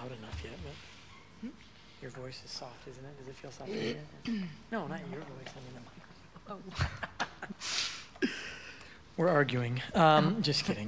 loud enough yet, but your voice is soft, isn't it? Does it feel soft? No, not your voice. I mean the microphone. We're arguing. Just kidding.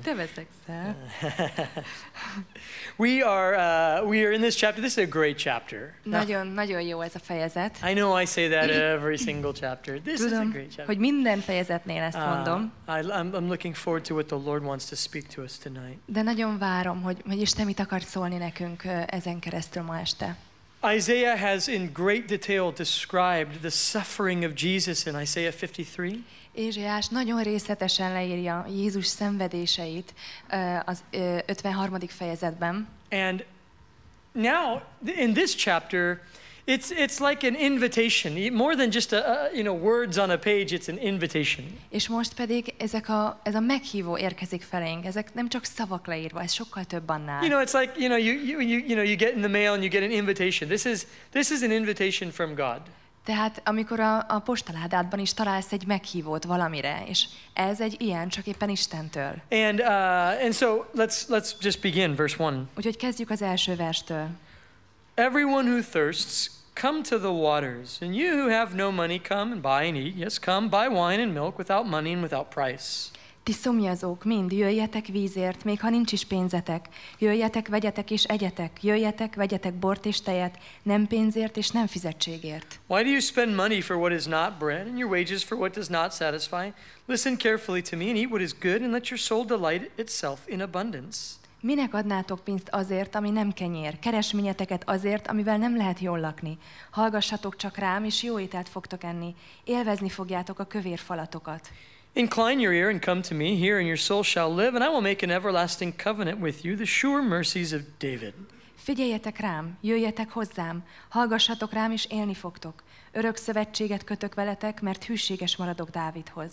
We are in this chapter. This is a great chapter. Nagyon jó ez a fejezet. I know I say that every single chapter. This is a great chapter. Hogy minden fejezetnél ezt mondom. I'm looking forward to what the Lord wants to speak to us tonight. De nagyon várom, hogy Isten mit akar szólni nekünk ezen keresztül ma este. Isaiah has in great detail described the suffering of Jesus in Isaiah 53. Ézsaiás nagyon részletesen leírja Jézus szenvedéseit az 53. fejezetben. And now in this chapter it's like an invitation, more than just words on a page, it's an invitation. És most pedig ez a meghívó érkezik felénk. Ezek nem csak szavak leírva, ez sokkal több annál. It's like you get in the mail and you get an invitation. This is an invitation from God. Tehát amikor a postaládádban is találsz egy meghívót valamire, és ez egy ilyen, csak éppen Istentől. And so let's just begin verse 1. Úgyhogy kezdjük az első verstől. Everyone who thirsts, come to the waters, and you who have no money, come and buy and eat. Yes, come, buy wine and milk without money and without price. Ti szomjazók, mind jöjjetek vízért, még ha nincs is pénzetek. Jöjjetek, vegyetek és egyetek. Jöjjetek, vegyetek bort és tejet, nem pénzért és nem fizetségért. Why do you spend money for what is not bread, and your wages for what does not satisfy? Listen carefully to me and eat what is good, and let your soul delight itself in abundance. Minek adnátok pénzt azért, ami nem kenyér? Keresményeteket azért, amivel nem lehet jól lakni. Hallgassatok csak rám, és jó ételt fogtok enni. Élvezni fogjátok a kövér falatokat. Incline your ear and come to me, here and your soul shall live, and I will make an everlasting covenant with you, the sure mercies of David. Figyeljetek rám, jöjjetek hozzám, hallgassatok rám, és élni fogtok. Örök szövetséget kötök veletek, mert hűséges maradok Dávidhoz.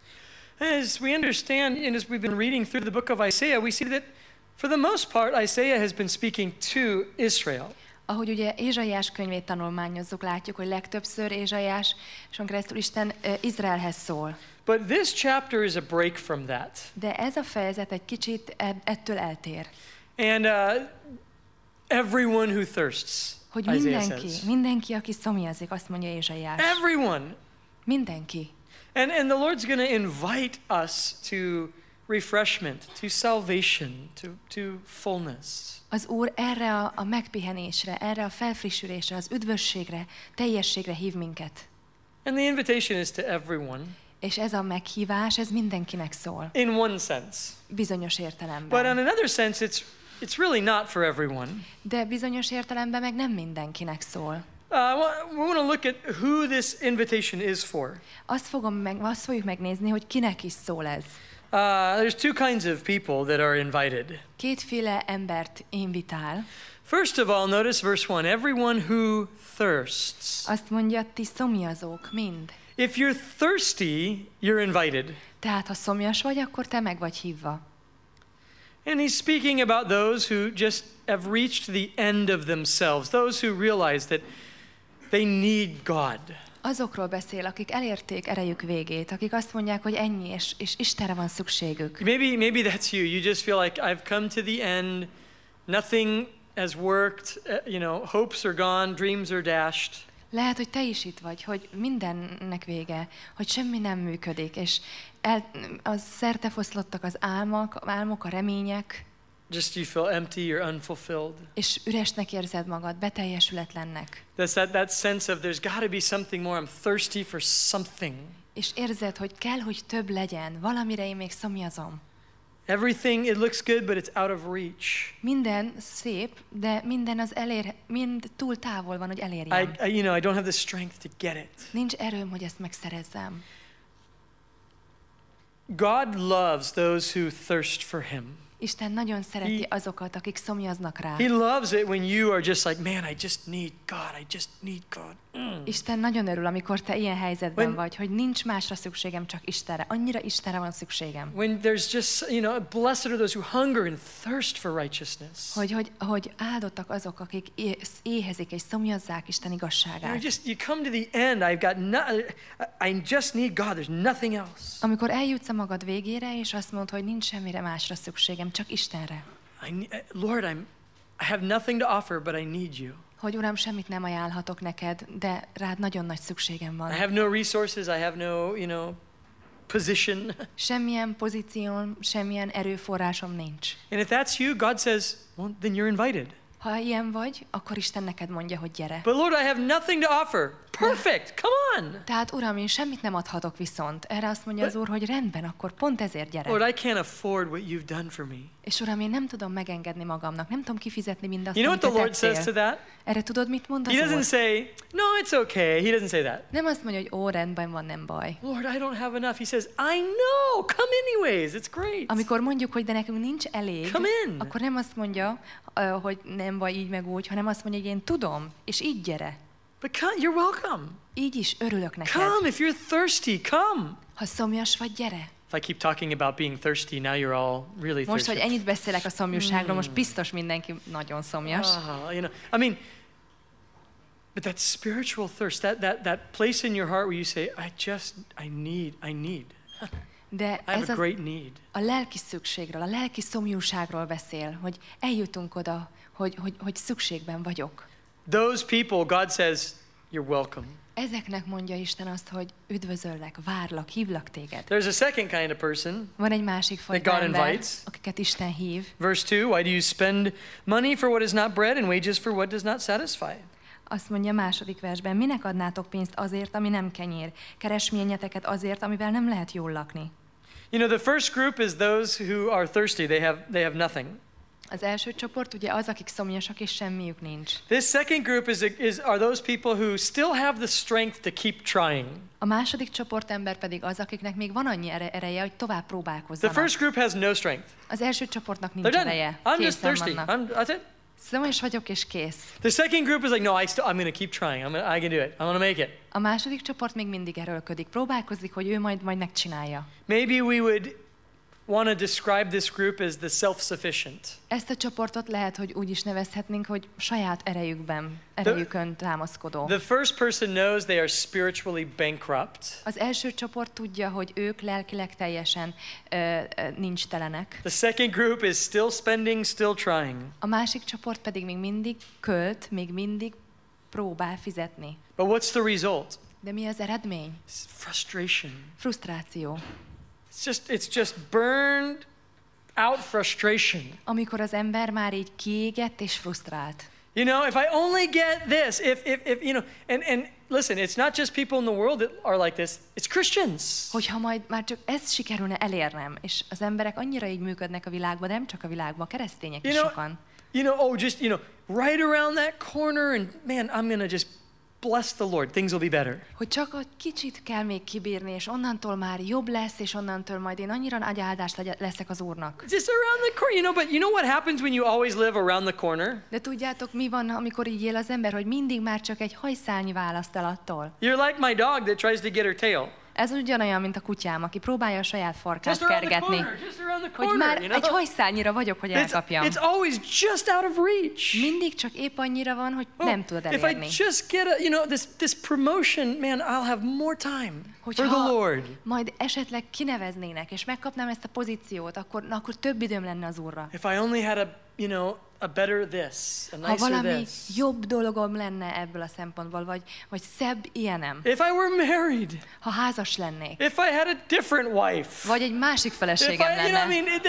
As we understand, and as we've been reading through the book of Isaiah, we see that for the most part, Isaiah has been speaking to Israel. Ahogy ugye Ézsaiás könyvét tanulmányozzuk, látjuk, hogy legtöbbször Ézsaiáson keresztül Isten Izraelhez szól. But this chapter is a break from that. De ez a fejezet egy kicsit ettől eltér. And everyone who thirsts, hogy mindenki, aki szomjazik, azt mondja Ézsaiás. Everyone. Mindenki. And the Lord's going to invite us to refreshment, to salvation, to fullness. Az Úr erre a megpihenésre, erre a felfrissülésre, az üdvösségre, teljességre hív minket. And the invitation is to everyone. És ez a meghívás, ez mindenkinek szól. In one sense. Bizonyos értelemben. But in another sense, it's really not for everyone. De bizonyos értelemben meg nem mindenkinek szól. We want to look at who this invitation is for. Azt fogjuk megnézni, hogy kinek is szól ez. There's two kinds of people that are invited. Kétféle embert invitál. First of all, notice verse 1. Everyone who thirsts. Azt mondja, ti szomjazók mind. If you're thirsty, you're invited. Tehát ha szomjas vagy, akkor te meg vagy hívva. And he's speaking about those who just have reached the end of themselves, those who realize that they need God. Azokról beszél, akik elérték erejük végét, akik azt mondják, hogy ennyi, és Istenre van szükségük. Maybe that's you. You just feel like I've come to the end. Nothing has worked. Hopes are gone, dreams are dashed. Lehet, hogy te is itt vagy, hogy mindennek vége, hogy semmi nem működik, és az szertefoszlottak az álmok, a remények. Just you feel empty, you're unfulfilled. És üresnek érzed magad, beteljesületlennek. That's that sense of there's got to be something more. I'm thirsty for something. És érzed, hogy kell, hogy több legyen, valamire én még szomjazom. Everything, it looks good, but it's out of reach. Minden szép, de minden mind túl távol van, hogy elérjem. I don't have the strength to get it. Nincs erőm, hogy ezt megszerezzem. God loves those who thirst for him. Isten nagyon szereti azokat, akik szomjaznak rá. He loves it when you are just like, man, I just need God. I just need God. Isten nagyon örül, amikor te ilyen helyzetben vagy, hogy nincs másra szükségem, csak Istenre. Annyira Istenre van szükségem. When there's just, blessed are those who hunger and thirst for righteousness. Hogy áldottak azok, akik éhezik és szomjazzák Isten igazságát. You come to the end. I just need God. There's nothing else. Amikor eljutsz a magad végére, és azt mondod, hogy nincs semmire másra szükségem, csak Istenre. Lord, I have nothing to offer, but I need you. Hogy Uram, semmit nem ajánlhatok neked, de rád nagyon nagy szükségem van. I have no resources, I have no, position. Semmilyen pozícióm, semmilyen erőforrásom nincs. And if that's you, God says, well, then you're invited. Ha ilyen vagy, akkor Isten neked mondja, hogy gyere. But Lord, I have nothing to offer. Perfect, come on. Tehát Uram, én semmit nem adhatok viszont. Erre azt mondja az Úr, hogy rendben, akkor pont ezért gyere. Lord, I can't afford what you've done for me. És Uram, én nem tudom megengedni magamnak, nem tudom kifizetni mindazt, You know amit what te the Lord says to tettél. that? Erre tudod, mit mond az He Úr? doesn't say, no, it's okay. He doesn't say that. Nem azt mondja, hogy ó, rendben van, nem baj. Lord, I don't have enough. He says, I know. Come anyways. It's great. Amikor mondjuk, hogy de nekünk nincs elég, Come in. akkor nem azt mondja, hogy nem baj így meg úgy, hanem azt mondja, hogy én tudom, és így gyere. But come, you're welcome. Így is örülök neked. Come, if you're thirsty, come. Ha szomjas vagy, gyere. If I keep talking about being thirsty, now you're all really Most, hogy thirsty. ennyit beszélek a szomjúságról, most biztos mindenki nagyon szomjas. But that spiritual thirst, that place in your heart where you say, I need. De I have ez a great need. a lelki szükségről, a lelki szomjúságról beszél, hogy eljutunk oda, hogy szükségben vagyok. Those people, God says, you're welcome. Ezeknek mondja Isten azt, hogy üdvözöllek, várlak, hívlak téged. There's a second kind of person. Van egy másik fajta God ember, invites. akiket Isten hív. Verse 2, why do you spend money for what is not bread and wages for what does not satisfy? Azt mondja a második versben, minek adnátok pénzt azért, ami nem kenyér? Keresményeteket azért, amivel nem lehet jól lakni. You know, the first group is those who are thirsty. They have nothing. Az első csoport ugye az, akik szomjasak és semmiük nincs. This second group are those people who still have the strength to keep trying. A második csoport ember pedig az, akiknek még van annyi ereje, hogy tovább The próbálkozzanak. first group has no strength. Az első csoportnak nincs They're done. ereje. I'm just Készen thirsty. vannak. That's it. Szomjas vagyok és kész. The second group is like, no, I'm going to keep trying. I can do it. I'm going to make it. A második csoport még mindig erőlködik. Próbálkozik, hogy ő majd megcsinálja. Maybe we would want to describe this group as the self-sufficient. Ezt a csoportot lehet, hogy úgy is nevezhetnénk, hogy saját erejükön támaszkodó. The first person knows they are spiritually bankrupt. Az első csoport tudja, hogy ők lelkileg teljesen nincs telenek. The second group is still spending, still trying. A másik csoport pedig még mindig költ, még mindig próbál fizetni. But what's the result? De mi az eredmény? It's frustration. Frusztráció. It's just burned out frustration. Amikor az ember már így kiégett és frusztrált. You know, if I only get this, if you know, and listen, it's not just people in the world that are like this, it's Christians. Hogyha majd már csak ezt sikerülne elérnem, és az emberek annyira így működnek a világban, nem csak a világban, a keresztények is sokan. Just right around that corner, and man, I'm gonna just bless the Lord. Things will be better. Hogy csak egy kicsit kell még kibírni, és onnantól már jobb lesz, és onnantól majd én annyira nagy áldást leszek az Úrnak. Just around the corner, but you know what happens when you always live around the corner? De tudjátok, mi van, amikor így él az ember, hogy mindig már csak egy hajszálnyi választ el attól? You're like my dog that tries to get her tail. Ez ugyanolyan, mint a kutyám, aki próbálja a saját farkát Just around the kergetni. corner, just around the Hogy corner, már you know? egy hajszálnyira vagyok, hogy elkapjam. It's always just out of reach. Mindig csak épp annyira van, hogy nem tudod If elérni. I just get this promotion, man, I'll have more time for the Lord. Majd esetleg kineveznének, és megkapnám ezt a pozíciót, akkor több időm lenne az Úrra. If I only had a better this, a Ha nicer valami this. jobb dologom lenne ebből a szempontból, vagy szebb ilyenem. If I were married. Ha házas lennék. If I had a different wife. Vagy egy másik If feleségem lenne.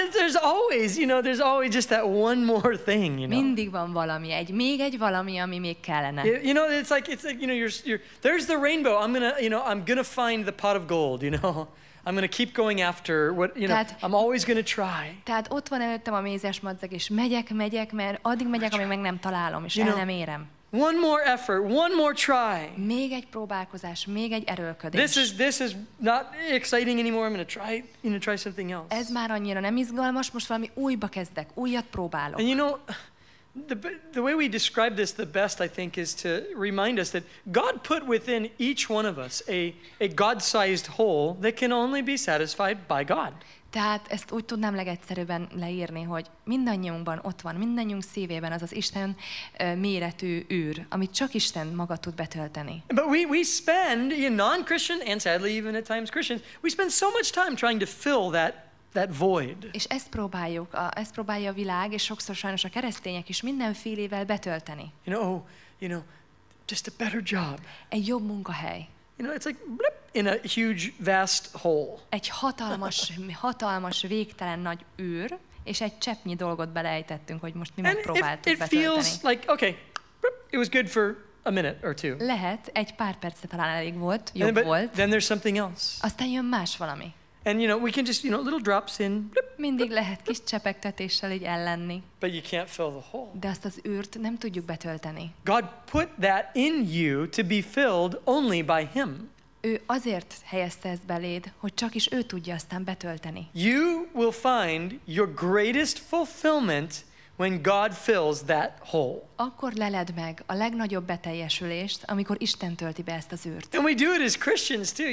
there's always just that one more thing, Mindig van valami, még egy valami, ami még kellene. It's like you're there's the rainbow. I'm gonna find the pot of gold, I'm going to keep going after what, I'm always going to try. Tehát ott van előttem a mézes madzag, és megyek, mert addig megyek, amíg meg nem találom, és el nem érem. One more effort, one more try. Még egy próbálkozás, még egy erőlködés. This is not exciting anymore. I'm going to try something else. Ez már annyira nem izgalmas, most valami újba kezdek, újat próbálok. And the way we describe this the best, I think, is to remind us that God put within each one of us a God-sized hole that can only be satisfied by God. Tehát ezt úgy tudnám legegyszerűbben leírni, hogy mindannyiunkban ott van, mindannyiunk szívében az Isten méretű űr, amit csak Isten maga tud betölteni. But we spend, non-Christian and sadly even at times Christians, we spend so much time trying to fill that void. És ezt próbálja a világ, és sokszor sajnos a keresztények is mindenfélével betölteni. You know, just a better job. Egy jobb munkahely. You know, it's like blip, in a huge, vast hole. Egy hatalmas, végtelen nagy űr, és egy cseppnyi dolgot beleejtettünk, hogy most mi megpróbáltuk it betölteni. feels like, okay, it was good for a minute or two. Lehet, egy pár percre talán elég volt, jobb volt. Then there's something else. Aztán jön más valami. And we can just, little drops in, blip, Mindig lehet kis csepegtetéssel így ellenni, but you can't fill the hole. de azt az űrt nem tudjuk betölteni. God put that in you to be filled only by Him. Ő azért helyezte ezt beléd, hogy csak is ő tudja aztán betölteni. You will find your greatest fulfillment when God fills that hole. Akkor leled meg a legnagyobb beteljesülést, amikor Isten tölti be ezt az űrt. And we do it as Christians too.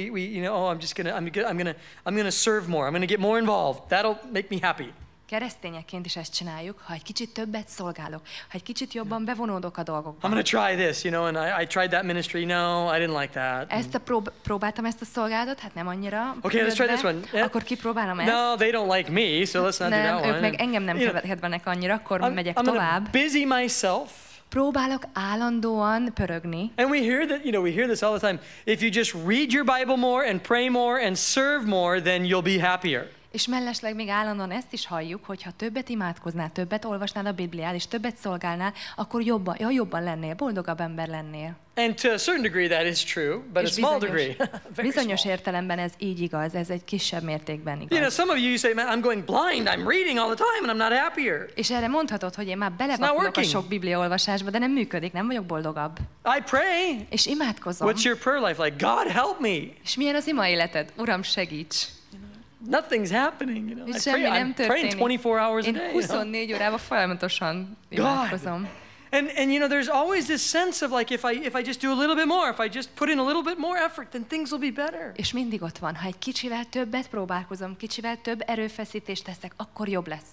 I'm gonna serve more. I'm gonna get more involved. That'll make me happy. Keresztényekként is ezt csináljuk, ha egy kicsit többet szolgálok, ha egy kicsit jobban bevonódok a dolgokba. I'm gonna try this, and I tried that ministry. No, I didn't like that. Ezt próbáltam ezt a szolgálatot, hát nem annyira. Okay, let's try this one. Yeah. Akkor kipróbálom ezt. No, they don't like me, so let's not do that one. Ők meg engem nem kedvelnek annyira, akkor megyek I'm tovább. busy myself. Próbálok állandóan pörögni. And we hear this all the time. If you just read your Bible more and pray more and serve more, then you'll be happier. És mellesleg még állandóan ezt is halljuk, hogy ha többet imádkoznál, többet olvasnál a Bibliát, és többet szolgálnál, akkor jobban lennél, boldogabb ember lennél. And to a certain degree that is true, but a small degree. Bizonyos értelemben ez így igaz, ez egy kisebb mértékben igaz. Some of you say, man, I'm going blind, I'm reading all the time and I'm not happier. És erre mondhatod, hogy én már belevakulok a sok bibliaolvasásba, de nem működik, nem vagyok boldogabb. I pray. És imádkozom. What's your prayer life like? God help me. És milyen az ima életed? Uram, segíts. Nothing's happening, I'm praying 24 hours a day. Én 24 órában folyamatosan imádkozom. And there's always this sense of like if I just do a little bit more, if I just put in a little bit more effort, then things will be better. És mindig ott van, ha egy kicsivel többet próbálkozom, kicsivel több erőfeszítést teszek, akkor jobb lesz.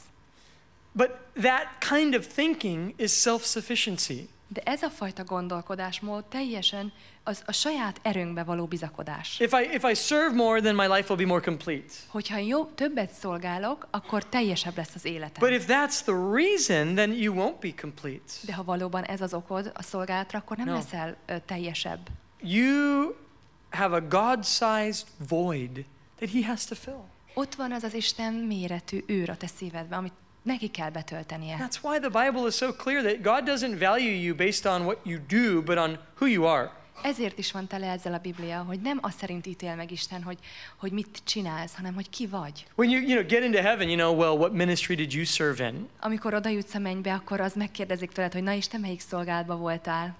But that kind of thinking is self-sufficiency. De ez a fajta gondolkodásmód teljesen a saját erőnkbe való bizakodás. If I serve more, then my life will be more complete. Hogyha többet szolgálok, akkor teljesebb lesz az életem. But if that's the reason, then you won't be complete. De ha valóban ez az okod a szolgálatra, akkor nem leszel teljesebb. You have a God-sized void that He has to fill. Ott van az Isten méretű űr a te szívedben, amit neki kell betöltenie. That's why the Bible is so clear that God doesn't value you based on what you do, but on who you are. Ezért is van tele ezzel a Biblia, hogy nem azt szerint ítél meg Isten, hogy mit csinálsz, hanem hogy ki vagy. When you get into heaven, well, what ministry did you serve in? Amikor oda jutsz a mennybe, akkor az megkérdezik tőled, hogy na Isten, melyik szolgálatban voltál?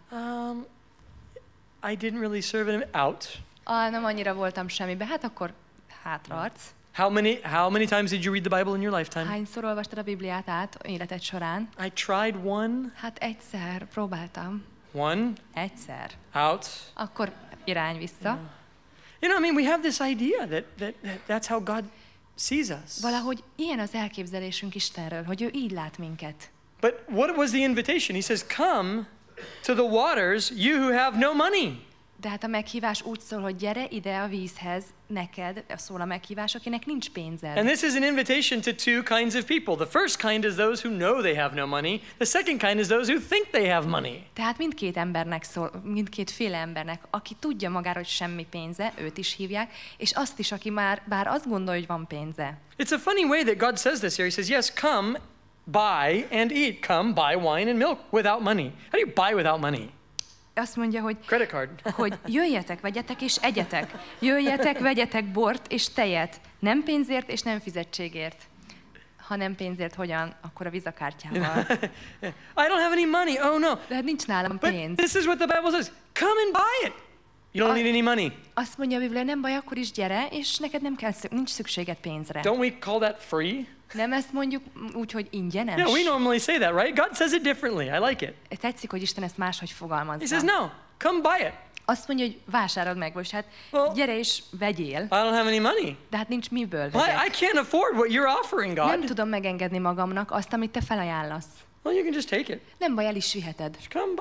I didn't really serve in out. Nem annyira voltam semmibe, hát akkor hátraarc. How many times did you read the Bible in your lifetime? Hányszor olvastad a Bibliát át életed során? I tried one. Hát egyszer próbáltam. One. Egyszer. Out. Akkor irány vissza. We have this idea that's how God sees us. Valahogy ilyen az elképzelésünk Istenről, hogy ő így lát minket. But what was the invitation? He says, "Come to the waters, you who have no money." De hát a meghívás úgy szól, hogy gyere ide a vízhez, neked, szól a meghívás, akinek nincs pénzed. And this is an invitation to two kinds of people. The first kind is those who know they have no money. The second kind is those who think they have money. Tehát mindkét embernek szól, mindkétféle embernek, aki tudja magára, hogy semmi pénze, őt is hívják, és azt is, aki bár azt gondolja, hogy van pénze. It's a funny way that God says this here. He says, "Yes, come, buy and eat. Come, buy wine and milk without money." How do you buy without money? Azt mondja, hogy, credit card. hogy jöjjetek, vegyetek és egyetek. Jöjjetek, vegyetek bort és tejet. Nem pénzért és nem fizetségért. Ha nem pénzért, hogyan? Akkor a vizakártyával. I don't have any money. Oh no. De hát nincs nálam pénz. But this is what the Bible says. Come and buy it. You don't need any money. Azt mondja a Biblia, nem baj, akkor is gyere, és neked nincs szükséged pénzre. Don't we call that free? Nem ezt mondjuk úgy, hogy ingyenes? Yeah, we normally say that, right? God says it differently. I like it. Tetszik, hogy Isten ezt máshogy fogalmazza. He says, no, come buy it. Azt mondja, hogy vásárold meg, vagy hát gyere és vegyél. I don't have any money. De hát nincs miből vegyek. I can't afford what you're offering, God. Nem tudom megengedni magamnak azt, amit te felajánlasz. Well, you can just take it. Nem baj, el is viheted. Just come buy it.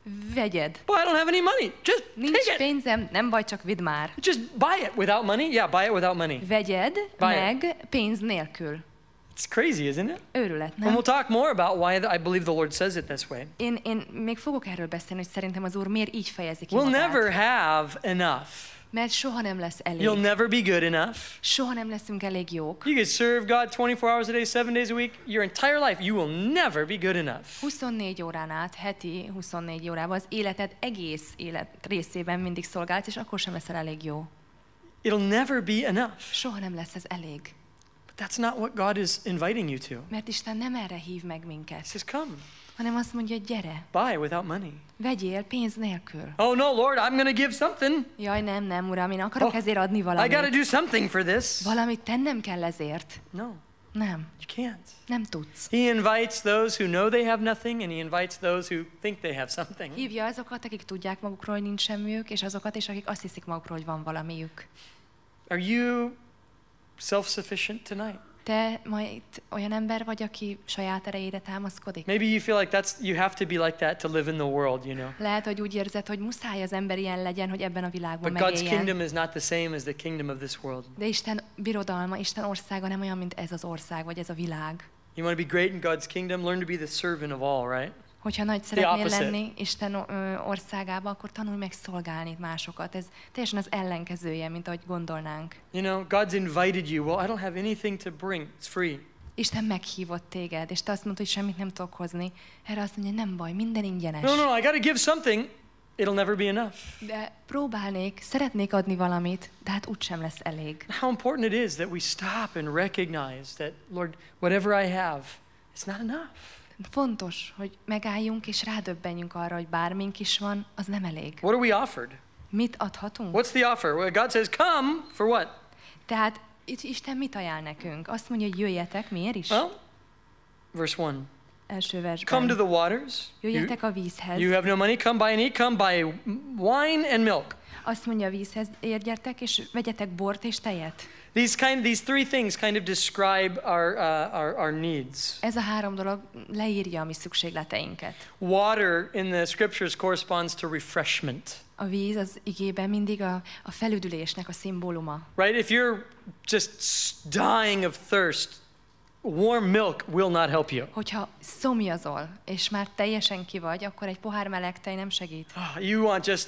Vegyed. Boy, I don't have any money. Just Nincs take it. pénzem, nem baj, csak vidd már. Just buy it without money. Yeah, buy it without money. Vegyed Buy it. meg pénz nélkül. It's crazy, isn't it? Őrület, And nem? we'll talk more about why I believe the Lord says it this way. Én még fogok erről beszélni, hogy szerintem az Úr miért így fejezi ki We'll magát. never have enough. Mert soha nem lesz elég. You'll never be good enough. Soha nem leszünk elég jók. You could serve God 24 hours a day, 7 days a week, your entire life. You will never be good enough. 24 órán át, heti 24 órában az életed egész élet részében mindig szolgálsz, és akkor sem leszel elég jó. It'll never be enough. Soha nem lesz ez elég. But that's not what God is inviting you to. Mert Isten nem erre hív meg He minket, says, come, hanem azt mondja, hogy gyere, buy without money. vegyél pénz nélkül. Oh no, Lord, I'm going to give something. Jaj, nem, Uram, én akarok ezért adni I got to valamit. do something for this. Valamit tennem kell ezért. No, Nem, you can't. nem tudsz. He invites those who know they have nothing, and he invites those who think they have something. Hívja azokat, akik tudják magukról, hogy nincs semmiük, és azokat is, akik azt hiszik magukról, hogy van valamiük. Are you self-sufficient tonight? Te ma itt olyan ember vagy, aki saját erejére támaszkodik? Maybe you feel like you have to be like that to live in the world, you know. Lehet, hogy úgy érzed, hogy muszáj az ember ilyen legyen, hogy ebben a világban But God's megéljen. kingdom is not the same as the kingdom of this world. De Isten birodalma, Isten országa nem olyan, mint ez az ország, vagy ez a világ. You want to be great in God's kingdom? Learn to be the servant of all, right? Hogyha nagy szeretnél opposite. lenni Isten országába, akkor tanulj meg szolgálni másokat. Ez teljesen az ellenkezője, mint ahogy gondolnánk. You know, God's invited you. Well, I don't have anything to bring. It's free. Isten meghívott téged, és te azt mondod, hogy semmit nem tudok hozni. Erre azt mondja, nem baj, minden ingyenes. No, I got to give something. It'll never be enough. De próbálnék, szeretnék adni valamit, de hát úgysem lesz elég. How important it is that we stop and recognize that, Lord, whatever I have, it's not enough. Fontos, hogy megálljunk és rádöbbenjünk arra, hogy bármink is van, az nem elég. What are we offered? Mit adhatunk? What's the offer? Well, God says, come for what? Tehát itt Isten mit ajánl nekünk? Azt mondja, hogy jöjjetek, miért is? Well, verse 1. Első versben. Come to the waters. Jöjjetek a vízhez. You have no money, come buy and eat. Come buy wine and milk. Azt mondja, a vízhez érjetek, és vegyetek bort és tejet. These three things kind of describe our needs. Ez a három dolog leírja a mi szükségleteinket. Water in the scriptures corresponds to refreshment. A víz az igében mindig a felüdülésnek a szimbóluma. Right? If you're just dying of thirst, warm milk will not help you. Hogyha szomjazol, és már teljesen ki vagy, akkor egy pohár meleg tej nem segít. You want just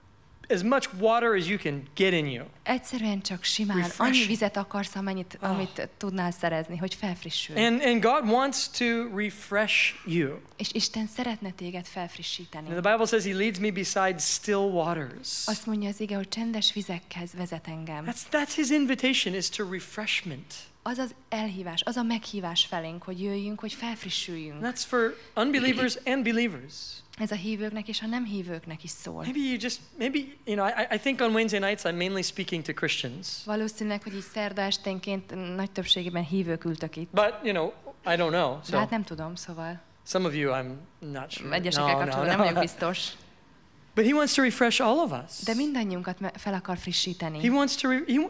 as much water as you can get in you. Egyszerűen csak simán Refreshing. annyi vizet akarsz, amit tudnál szerezni, hogy felfrissülj. And God wants to refresh you. És Isten szeretne téged felfrissíteni. And the Bible says he leads me beside still waters. Azt mondja az ige, hogy csendes vizekhez vezet engem. That's his invitation, is to refreshment. Az az elhívás, az a meghívás felénk, hogy jöjjünk, hogy felfrissüljünk. And that's for unbelievers and believers. Ez a hívőknek és a nem hívőknek is szól. Maybe I think on Wednesday nights I'm mainly speaking to Christians. Valószínűleg, hogy így szerda esténként nagy többségében hívők ültök itt. But, I don't know. De hát nem tudom, szóval Some of you, I'm not sure. egyesekkel kapcsolatban nem vagyok biztos. But he wants to refresh all of us. De mindannyiunkat fel akar frissíteni. He wants to,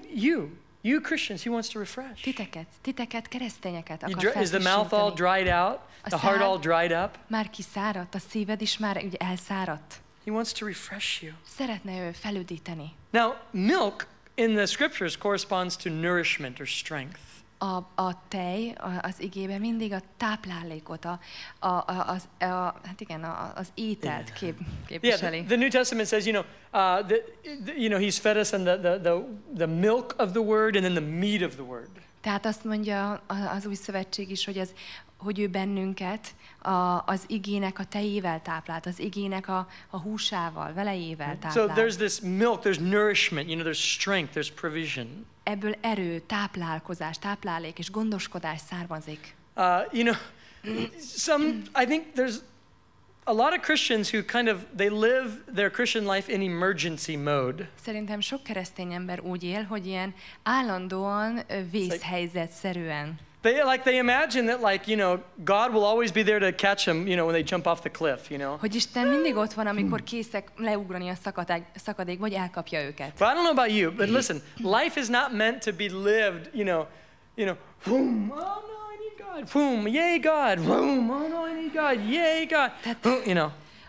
you Christians, he wants to refresh. Titeket, keresztényeket akar Is the mouth all felfrissíteni. dried out? The heart all dried up? Már kiszáradt, a szíved is már ugye elszáradt. He wants to refresh you. Szeretne ő felüdíteni. Now, milk in the scriptures corresponds to nourishment or strength. A tej az igében mindig a táplálékot, az ételt képviseli. Yeah, the New Testament says, he's fed us on the milk of the word and then the meat of the word. Tehát azt mondja az Új Szövetség is, hogy ő bennünket az igének a tejével táplált, az igének a húsával, velejével táplált. So there's this milk, there's nourishment, there's strength, there's provision. Ebből erő, táplálkozás, táplálék és gondoskodás származik. I think there's a lot of Christians who they live their Christian life in emergency mode. Szerintem sok keresztény ember úgy él, hogy ilyen állandóan vészhelyzetszerűen. They imagine that God will always be there to catch them, when they jump off the cliff, Hogy Isten mindig ott van, amikor készek leugrani a szakadékba, vagy elkapja őket. But I don't know about you, but listen, life is not meant to be lived, boom, oh no, I need God, boom, yay God, boom, oh no, I need God, yay God,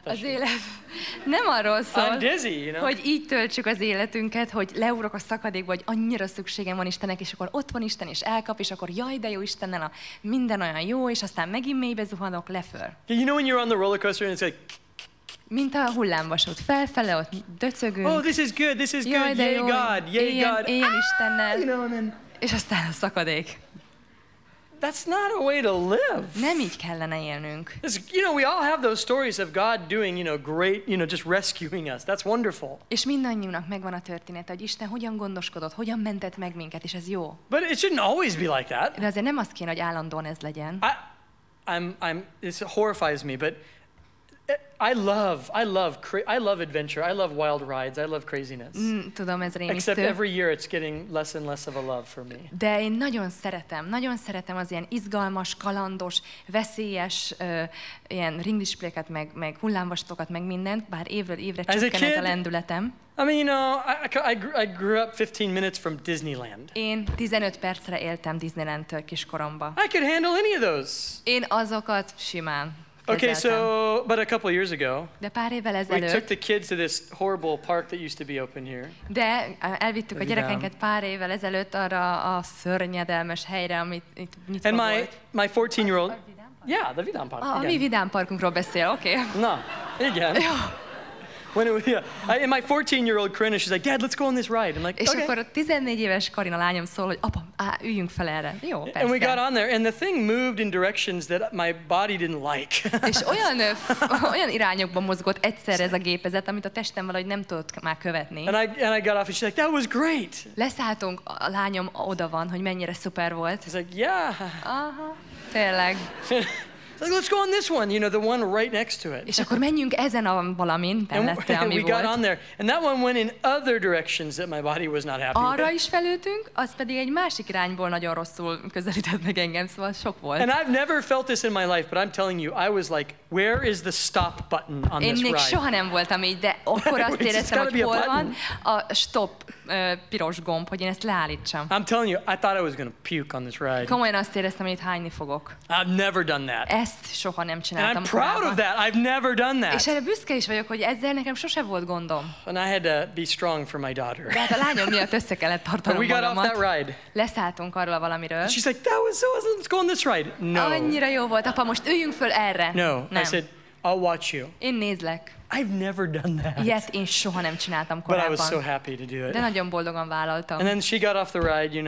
Az élet nem arról szól, I'm dizzy, you know. hogy így töltsük az életünket, hogy leugrok a szakadékba, hogy annyira szükségem van Istennek, és akkor ott van Isten, és elkap, és akkor jaj, de jó Istennel, minden olyan jó, és aztán megint mélybe zuhanok, leföl. You know when you're on the roller coaster and it's like, Mint a hullámvasút, felfele, ott döcögünk. oh, this is good, Jaj, de yay jó, God, yay God. éljen Istennel, You know, and then és aztán a szakadék. that's not a way to live. Nem így kellene élnünk. You know, we all have those stories of God doing, great, just rescuing us. That's wonderful. És mindannyiunknak megvan a története, hogy Isten hogyan gondoskodott, hogyan mentett meg minket, és ez jó. But it shouldn't always be like that. De azért nem azt kéne, hogy állandóan ez legyen. This horrifies me, but I love adventure. I love wild rides. I love craziness. Tudom, ez Except rémisztő. every year it's getting less and less of a love for me. De én nagyon szeretem az ilyen izgalmas, kalandos, veszélyes ilyen ringdispléket, meg hullámvasatokat, meg mindent, bár évről évre As a csökken ez a kid, lendületem. I mean, I grew up 15 minutes from Disneyland. Én 15 percre éltem Disneylandtől kiskoromba. I could handle any of those. Én azokat simán Okay, kezeltem. but a couple years ago, De pár évvel we took ezelőtt, the kids to this horrible park that used to be open here. de elvittük a Vidám. gyerekeinket pár évvel ezelőtt arra a szörnyedelmes helyre, amit itt nyitva And volt. my 14-year-old, yeah, the Vidám Park. A mi igen. vidám parkunkról beszél, oké. No, igen. And my 14-year-old Corinna, she's like, Dad, let's go on this ride. I'm like, És okay. akkor a 14 éves Karina lányom szól, hogy apa, üljünk fel erre. Jó, And we got persze. on there, and the thing moved in directions that my body didn't like. És olyan irányokba mozgott egyszerre ez a gépezet, amit a testem valahogy nem tudott már követni. and I got off, and she's like, that was great. Leszálltunk, a lányom oda van, hogy mennyire szuper volt. He's like, yeah. Aha, tényleg. Like, let's go on this one, the one right next to it. És akkor menjünk ezen a valamin, mellette, And ami we got on volt. there, and that one went in other directions that my body was not happy Arra with. is felültünk, az pedig egy másik irányból nagyon rosszul közelített meg engem, szóval sok volt. And I've never felt this in my life, but I'm telling you, I was like, where is the stop button on Én this még ride? soha nem voltam így, de akkor azt It's éreztem, gotta hogy be a hol van button. a stop piros gomb, hogy én ezt leállítsam. I'm telling you, I thought I was going to puke on this ride. Komolyan azt éreztem, hogy itt hányni fogok. I've never done that. Ezt soha nem And csináltam I'm proud of korábban. that. I've never done És that. erre büszke is vagyok, hogy ezzel nekem sose volt gondom. And I had to be strong for my daughter. De hát a lányom miatt össze kellett But tartanom we got off that magamat. ride. Leszálltunk arról valamiről. She's like, that was so awesome. Let's go on this ride. No. Annyira jó volt, apa, most üljünk föl erre. No. Nem. I said, I'll watch you. Én nézlek. I've never done that. Ilyet én soha nem csináltam But I was so korábban. happy to do it. De nagyon boldogan vállaltam. And then she got off the ride,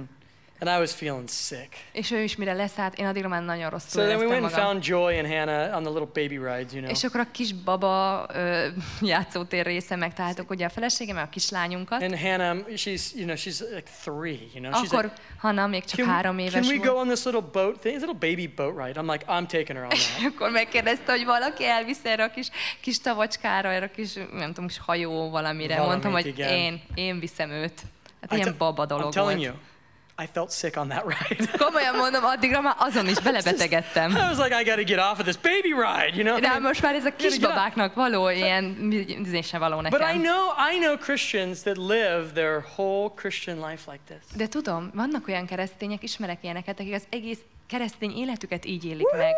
and I was feeling sick. És ő is mire leszállt, én addigra már nagyon So rosszul then we éreztem went and magam. found Joy and Hannah on the little baby rides, És akkor a kis baba játszótér része megtaláltuk ugye a feleségemmel, a kislányunkat. And Hannah, she's like 3, She's Akkor like, Hanna még csak 3 can éves we volt. go on this little boat thing, this little baby boat ride? I'm like, I'm taking her on that. Akkor megkérdezte, hogy valaki elvisz erre a kis tavacskára, erre a kis, nem tudom, kis hajó valamire. Valamit, Mondtam, hogy igen. én viszem őt. Hát ilyen baba I'm dolog telling volt. you, I felt sick on that ride. Komolyan mondom, addigra már azon is belebetegedtem. I was like, I got to get off of this baby ride, De most már ez a kisbabáknak való, ilyen se való But nekem. I know Christians that live their whole Christian life like this. De tudom, vannak olyan keresztények, ismerek ilyeneket, akik az egész keresztény életüket így élik meg.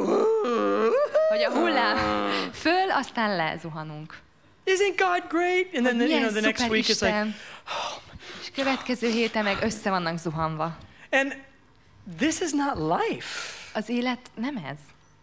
Hogy a hullám föl, aztán lezuhanunk. Isn't God great? And then Milyen the next szuper week it's like, Isten. És következő héten meg össze vannak zuhanva. and this is not life. Az élet nem ez.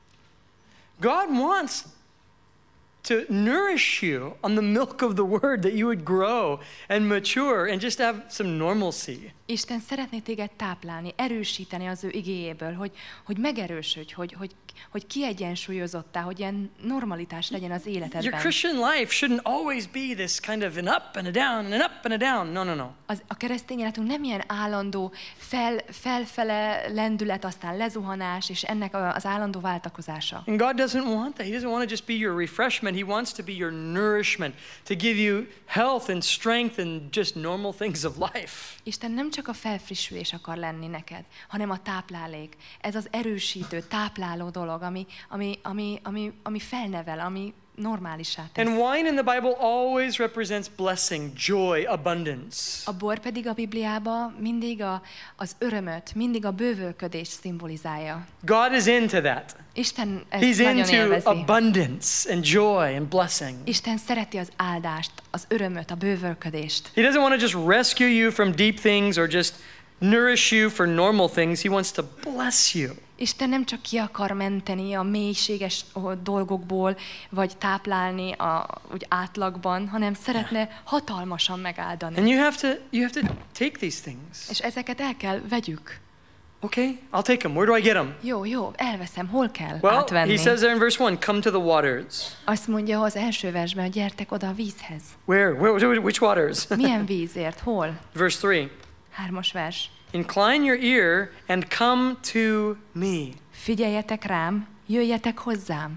God wants to nourish you on the milk of the word that you would grow and mature and just have some normalcy. Isten szeretné téged táplálni, erősíteni az ő igéjéből, hogy megerősödj, hogy kiegyensúlyozottá, hogy ilyen normalitás legyen az Your életedben. Christian life shouldn't always be this kind of an up and a down and an up and a down. No. A keresztény életünk nem ilyen állandó felfele lendület, aztán lezuhanás, és ennek az állandó váltakozása. And God doesn't want that. He doesn't want to just be your refreshment. He wants to be your nourishment, to give you health and strength and just normal things of life. Isten nem csak a felfrissülés akar lenni neked, hanem a táplálék. Ez az erősítő, tápláló dolog, ami felnevel, ami normálissá tesz. And wine in the Bible always represents blessing, joy, abundance. A bor pedig a Bibliában mindig az örömöt, mindig a bővölködést szimbolizálja. God is into that. Isten ezt He's nagyon into élvezi. abundance and joy and blessing. Isten szereti az áldást, az örömöt, a bővölködést. He doesn't want to just rescue you from deep things or just nourish you for normal things. He wants to bless you. Isten nem csak ki akar menteni a mélységes dolgokból, vagy táplálni úgy átlagban, hanem szeretne hatalmasan megáldani. And you have to take these things. És ezeket el kell vegyük. Okay, I'll take them. Where do I get them? Jó, elveszem. Hol kell Well, átvenni? he says there in verse 1, come to the waters. Azt mondja az első versben, hogy gyertek oda a vízhez. Where? Which waters? Milyen vízért? Hol? Verse 3. 3. vers. Incline your ear and come to me. Figyeljetek rám, jöjjetek hozzám.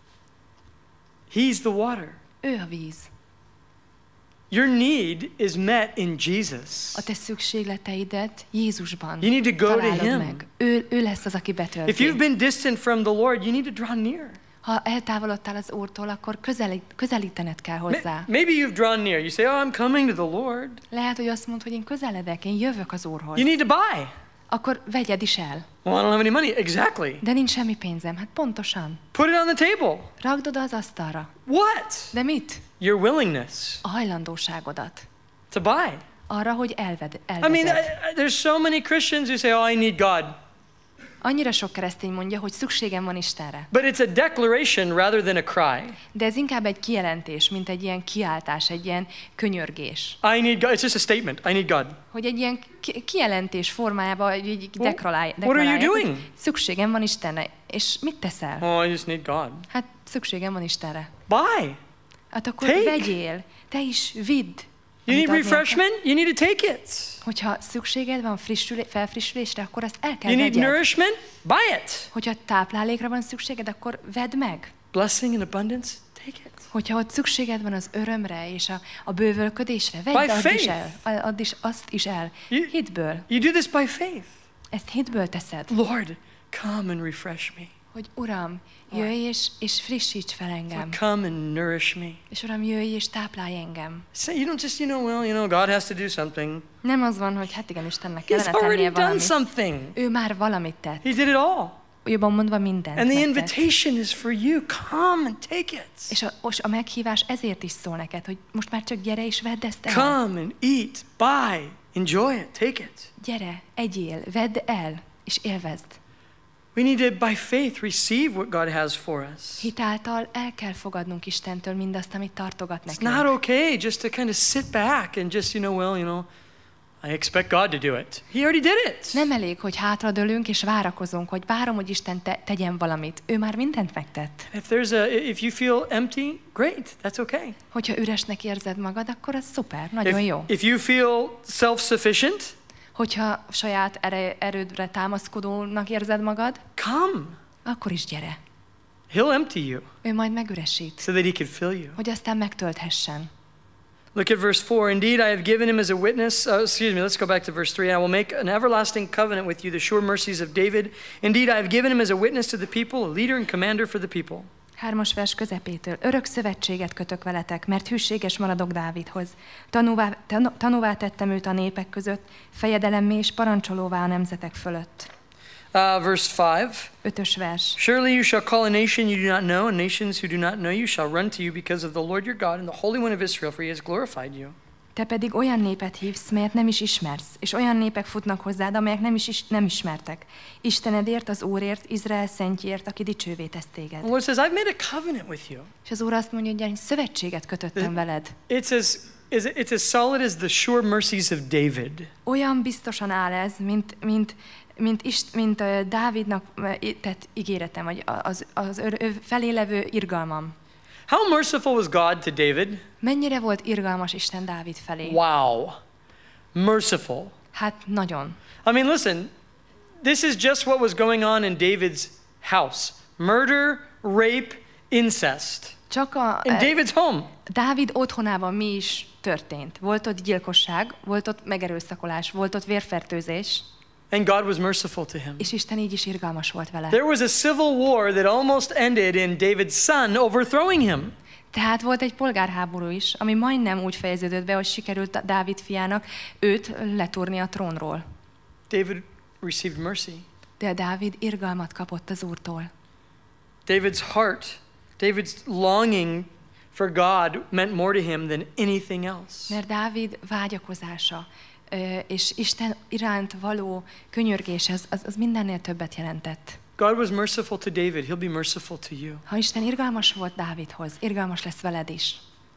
He's the water. Ő a víz. Your need is met in Jesus. A te szükségleteidet Jézusban You need to go to találod him. meg. Ő lesz az, aki If you've betölti. been distant from the Lord, you need to draw near. Ha eltávolodtál az Úrtól, akkor közelítened kell hozzá. Maybe you've drawn near. You say, oh, I'm coming to the Lord. Lehet, hogy azt mondod, hogy én közeledek, én jövök az Úrhoz. You need to buy. Akkor vegyed is el. Well, I don't have any money. Exactly. De nincs semmi pénzem. Hát pontosan. Put it on the table. Rakd oda az asztalra. What? De mit? Your willingness A hajlandóságodat. to buy. Arra, hogy I mean, elvezed. there's so many Christians who say, oh, I need God. Annyira sok keresztény mondja, hogy szükségem van Istenre. But it's a declaration rather than a cry. De ez inkább egy kijelentés, mint egy ilyen kiáltás, egy ilyen könyörgés. I need God. It's just a statement. I need God. Hogy egy ilyen kijelentés formájában így deklarálják. What are you doing? hogy Szükségem van Istenre. És mit teszel? Oh, I just need God. Hát szükségem van Istenre. Buy. Hát akkor Take. vegyél, te is vidd. You amit need adni akar. refreshment? You need to take it. Hogyha szükséged van felfrissülésre, akkor azt el kell You need vegyed. nourishment? Buy it. Hogyha táplálékra van szükséged, akkor vedd meg. Blessing and abundance? Take it. Hogyha ott szükséged van az örömre és a bővölködésre, By vedd add is faith. el. Add is, azt is el. You- Hitből. You do this by faith. Ezt hitből teszed. Lord, come and refresh me. Hogy Uram, jöjj és frissíts fel engem. Lord, come and nourish me. És Uram, jöjj és táplálj engem. You don't just, God has to do something. Nem az van, hogy hát igen, Istennek He's kellene already tennie done valamit. something. Ő már valamit tett. He did it all. Jobban mondva mindent And the megtett. invitation is for you. Come and take it. És a meghívás ezért is szól neked, hogy most már csak gyere és vedd ezt el. Come and eat, buy, enjoy it, take it. Gyere, egyél, vedd el, és élvezd. We need to, by faith, receive what God has for us. Hitáltal el kell fogadnunk Istentől mindazt, amit tartogat It's nekünk. not okay just to kind of sit back and just, I expect God to do it. He already did it. Nem elég, hogy hátradőlünk és várakozunk, hogy várom, hogy Isten tegyen valamit. Ő már mindent megtett. If you feel empty, great, that's okay. Hogyha üresnek érzed magad, akkor az szuper, nagyon jó. If you feel self-sufficient, Hogyha saját erődre támaszkodónak érzed magad, come. akkor is gyere. He'll empty you Ő majd megüresít, so that he can fill you. hogy aztán megtölthessen. Look at verse 4. Indeed, I have given him as a witness. Let's go back to verse 3. I will make an everlasting covenant with you, the sure mercies of David. Indeed, I have given him as a witness to the people, a leader and commander for the people. 3. vers közepétől. Örök szövetséget kötök veletek, mert hűséges maradok Dávidhoz. Tanúvá tettem őt a népek között, fejedelemmé és parancsolóvá a nemzetek fölött. Verse 5. 5. vers. Surely you shall call a nation you do not know, and nations who do not know you shall run to you because of the Lord your God and the Holy One of Israel, for he has glorified you. Te pedig olyan népet hívsz, melyet nem is ismersz, és olyan népek futnak hozzád, amelyek nem ismertek. Istenedért, az Úrért, Izrael szentjért, aki dicsővé tesz téged. The Lord says, I've made a covenant with you. És az Úr azt mondja, hogy szövetséget kötöttem veled. It's as solid as the sure mercies of David. Olyan biztosan áll ez, mint Dávidnak tett ígéretem, vagy az felé levő irgalmam. How merciful was God to David? Mennyire volt irgalmas Isten Dávid felé? Wow. Merciful. Hát nagyon. I mean, listen, this is just what was going on in David's house. Murder, rape, incest. Csak In David's home. Dávid otthonában mi is történt? Volt ott gyilkosság, volt ott megerőszakolás, volt ott vérfertőzés, And God was merciful to him. és Isten így is irgalmas volt vele. There was a civil war that almost ended in David's son overthrowing him. Tehát volt egy polgárháború is, ami majdnem úgy fejeződött be, hogy sikerült Dávid fiának őt letúrni a trónról. David received mercy. De Dávid irgalmat kapott az Úrtól. David's heart, David's longing for God meant more to him than anything else. Mert Dávid vágyakozása és Isten iránt való könyörgés, az mindennél többet jelentett. God was merciful to David, he'll be merciful to you. Ha Isten irgalmas volt Dávidhoz, irgalmas lesz veled is.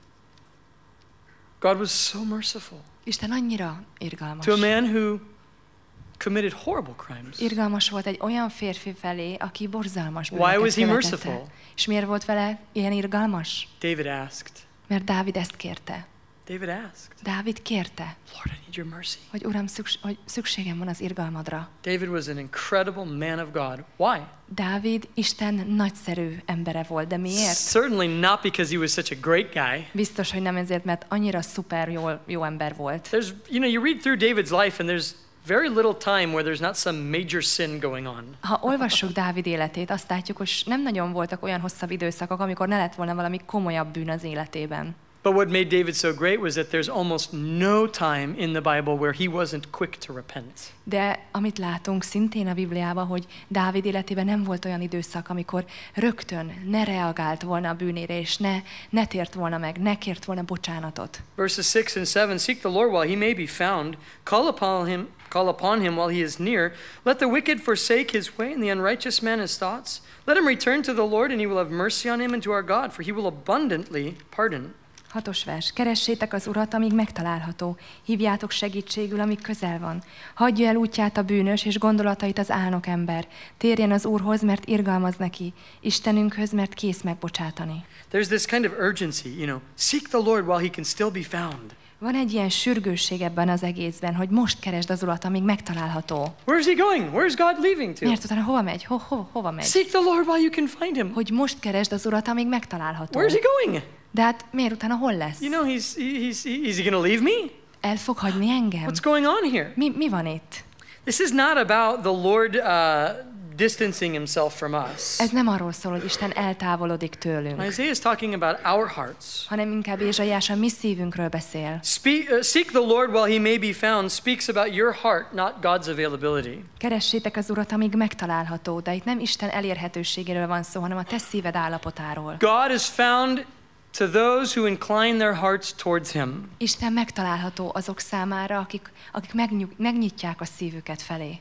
God was so merciful Isten annyira irgalmas. to a man who committed horrible crimes. Irgalmas volt egy olyan férfi felé, aki borzalmas Why was bűnöket he követett merciful? el. És miért volt vele ilyen irgalmas? David asked. Mert Dávid ezt kérte. David asked, Dávid kérte, Lord, I need your mercy. hogy Uram, hogy szükségem van az irgalmadra. David was an incredible man of God. Why? Dávid Isten nagyszerű embere volt, de miért? Certainly not because he was such a great guy. Biztos, hogy nem ezért, mert annyira szuper jó ember volt. There's, you read through David's life and there's very little time where there's not some major sin going on. Ha olvassuk Dávid életét, azt látjuk, hogy nem nagyon voltak olyan hosszabb időszakok, amikor ne lett volna valami komolyabb bűn az életében. But what made David so great was that there's almost no time in the Bible where he wasn't quick to repent. De amit látunk szintén a Bibliában, hogy Dávid életében nem volt olyan időszak, amikor rögtön ne reagált volna a bűnére, és ne tért volna meg, ne kért volna bocsánatot. Verses 6 and 7, seek the Lord while he may be found, call upon him while he is near. Let the wicked forsake his way and the unrighteous man his thoughts. Let him return to the Lord and he will have mercy on him and to our God, for he will abundantly pardon. 6. vers. Keressétek az Urat, amíg megtalálható. Hívjátok segítségül, amíg közel van. Hagyja el útját a bűnös, és gondolatait az álnok ember. Térjen az Úrhoz, mert irgalmaz neki. Istenünkhöz, mert kész megbocsátani. There's this kind of urgency, seek the Lord while he can still be found. Van egy ilyen sürgősség ebben az egészben, hogy most keresd az Urat, amíg megtalálható. Where's he going? Where's God leaving to? Miért utána hova megy? Hova megy? Seek the Lord while you can find him. Hogy most keresd az Urat, amíg megtalálható. Where's he going? De hát miért utána hol lesz? Is he going to leave me? El fog hagyni engem? What's going on here? Mi van itt? This is not about the Lord distancing himself from us. Ez nem arról szól, hogy Isten eltávolodik tőlünk, Isaiah is talking about our hearts. hanem inkább Ézsaiás a mi szívünkről beszél. Seek the Lord while he may be found speaks about your heart, not God's availability. Keressétek az Urat, amíg megtalálható, de itt nem Isten elérhetőségéről van szó, hanem a te szíved állapotáról. God is found to those who incline their hearts towards him. Isten megtalálható azok számára, akik megnyitják a szívüket felé.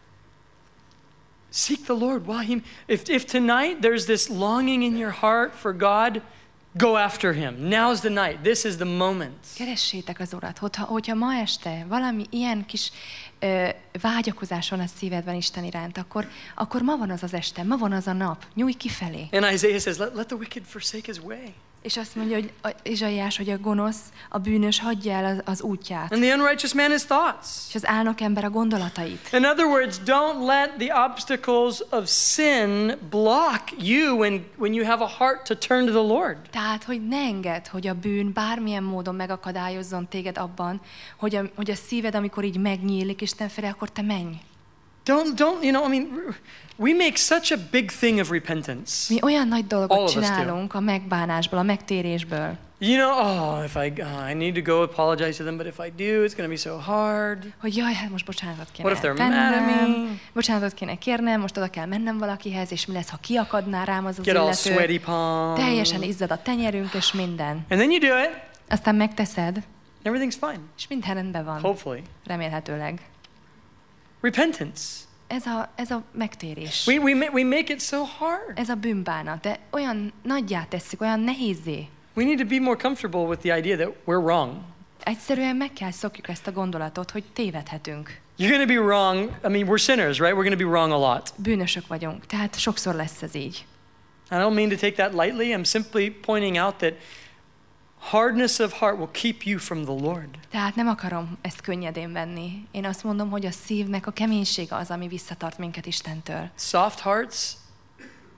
Seek the Lord while if tonight there's this longing in your heart for God, go after him. Now's the night. This is the moment. Keressétek az Urat, hogyha ma este valami ilyen kis vágyakozás van a szívedben Isten iránt, akkor ma van az este, ma van az a nap. Nyújj kifelé. And Isaiah says, let the wicked forsake his way. És azt mondja, hogy Ézsaiás, hogy a gonosz, a bűnös hagyja el az útját. And the unrighteous man his thoughts. És az álnok ember a gondolatait. In other words, don't let the obstacles of sin block you when you have a heart to turn to the Lord. Tehát, hogy ne engedd, hogy a bűn bármilyen módon megakadályozzon téged abban, hogy a szíved, amikor így megnyílik Isten felé, akkor te menj. Don't, we make such a big thing of repentance. Mi olyan nagy All dolgot of us csinálunk a megbánásból, a megtérésből. If I need to go apologize to them, but if I do, it's going to be so hard. Hogy jaj, hát most bocsánatot kéne What if they're mad at me? tennem, bocsánatot kéne kérnem, most oda kell mennem valakihez, és mi lesz, ha kiakadná rám az Get all illető. sweaty palms. Teljesen izzad a tenyerünk, és minden. And then you do it. Aztán megteszed, Everything's fine. és minden rendben van. Hopefully. Remélhetőleg. Repentance. Ez a megtérés. We make it so hard. Ez a bűnbánat, de olyan nagyjá tesszük, olyan nehézzé. We need to be more comfortable with the idea that we're wrong. Egyszerűen meg kell szokjuk ezt a gondolatot, hogy tévedhetünk. You're going to be wrong. We're sinners, right? We're going to be wrong a lot. Bűnösök vagyunk, tehát sokszor lesz ez így. I don't mean to take that lightly. I'm simply pointing out that hardness of heart will keep you from the Lord. Tehát nem akarom ezt könnyedén venni. Én azt mondom, hogy a szívnek a keménysége az, ami visszatart minket Istentől. Soft hearts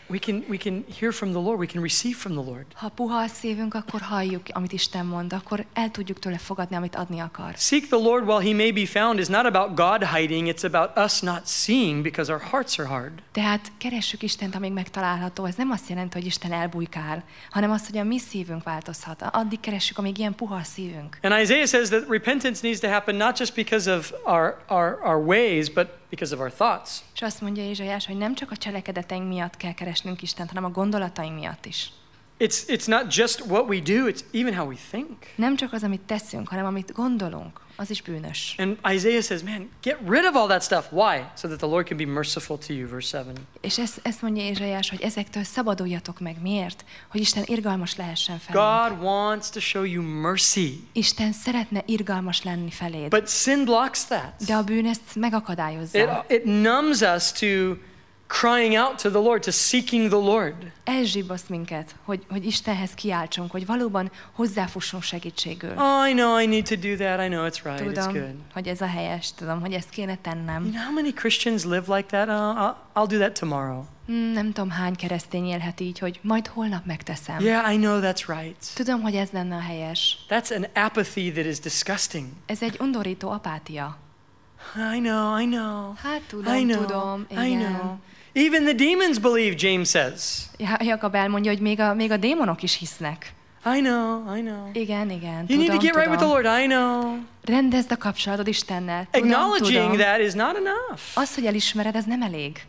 we can hear from the Lord, we can receive from the Lord. Ha puha a szívünk, akkor halljuk, amit Isten mond, akkor el tudjuk tőle fogadni, amit adni akar. Seek the Lord while he may be found is not about God hiding, it's about us not seeing because our hearts are hard. Tehát keressük Istent, amíg megtalálható. Ez nem azt jelenti, hogy Isten elbujkál, hanem azt, hogy a mi szívünk változhat. Addig keressük, amíg ilyen puha a szívünk. And Isaiah says that repentance needs to happen not just because of our ways, but because of our thoughts. És azt mondja Ézsaiás, hogy nem csak a cselekedeteink miatt kell keresnünk Istent, hanem a gondolataink miatt is. It's not just what we do, it's even how we think. Nem csak az, amit teszünk, hanem amit gondolunk, az is bűnös. And Isaiah says, man, get rid of all that stuff. Why? So that the Lord can be merciful to you, verse 7. És ezt mondja Ézsaiás, hogy ezektől szabaduljatok meg. Miért? Hogy Isten irgalmas lehessen felénk. God wants to show you mercy. Isten szeretne irgalmas lenni feléd. But sin blocks that. De a bűn ezt megakadályozza. It numbs us to crying out to the Lord, to seeking the Lord. Elzsibaszt minket, hogy Istenhez kiáltsunk, hogy valóban hozzáfussunk segítségül. Oh, I know I need to do that. I know it's right. It's Tudom, good. hogy ez a helyes, tudom, hogy ezt kéne tennem. You know how many Christians live like that? I'll do that tomorrow. Nem tudom, hány keresztény élhet így, hogy majd holnap megteszem. Yeah, I know that's right. Tudom, hogy ez lenne a helyes. That's an apathy that is disgusting. Ez egy undorító apátia. I know. Hát I know. tudom, igen. I know. Even the demons believe, James says. Jakab elmondja, hogy még a démonok is hisznek. I know. Igen, You tudom, need to get right with the Lord. I know. Rendezd a kapcsolatod Istennel. Acknowledging that is not enough. Az, hogy elismered, ez nem elég.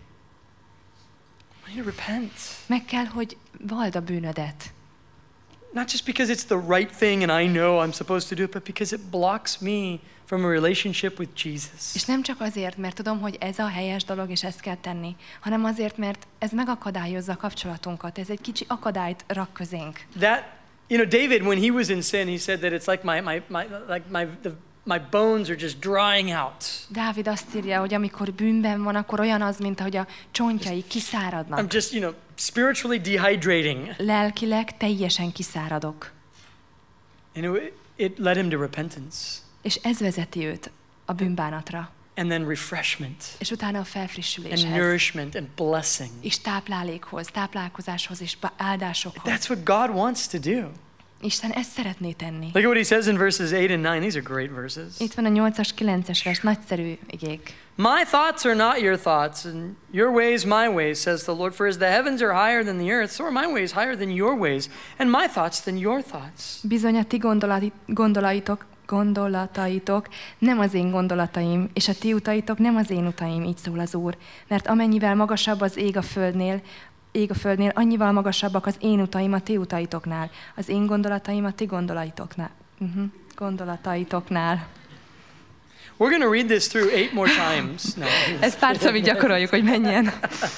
We need to repent. Meg kell, hogy vald a bűnödet. Not just because it's the right thing and I know I'm supposed to do it, but because it blocks me from a relationship with Jesus. És nem csak azért, mert tudom, hogy ez a helyes dolog, és ezt kell tenni, hanem azért, mert ez megakadályozza a kapcsolatunkat. Ez egy kicsi akadályt rak közénk. That, David, when he was in sin, he said that it's like my bones are just drying out. Dávid azt írja, hogy amikor bűnben van, akkor olyan az, mint ahogy a csontjai kiszáradnak. I'm just, spiritually dehydrating. Lelkileg teljesen kiszáradok. And it led him to repentance. És ez vezeti őt a bűnbánatra. And then refreshment. És utána a And felfrissüléshez. nourishment and blessing. És táplálékhoz, táplálkozáshoz és áldásokhoz. That's what God wants to do. Isten ezt szeretné tenni. Look at what he says in verses 8 and 9. These are great verses. Itt van a 8-as, 9-es vers, nagyszerű igék. My thoughts are not your thoughts, and your ways my ways, says the Lord. For as the heavens are higher than the earth, so are my ways higher than your ways, and my thoughts than your thoughts. Bizony a ti gondolataitok nem az én gondolataim, és a ti utaitok nem az én utaim, így szól az Úr. Mert amennyivel magasabb az ég a földnél, annyival magasabbak az én utaim a ti utaitoknál, az én gondolataim a ti gondolataitoknál. We're going to read this through 8 more times. No. Ezt párszor így gyakoroljuk, hogy menjen.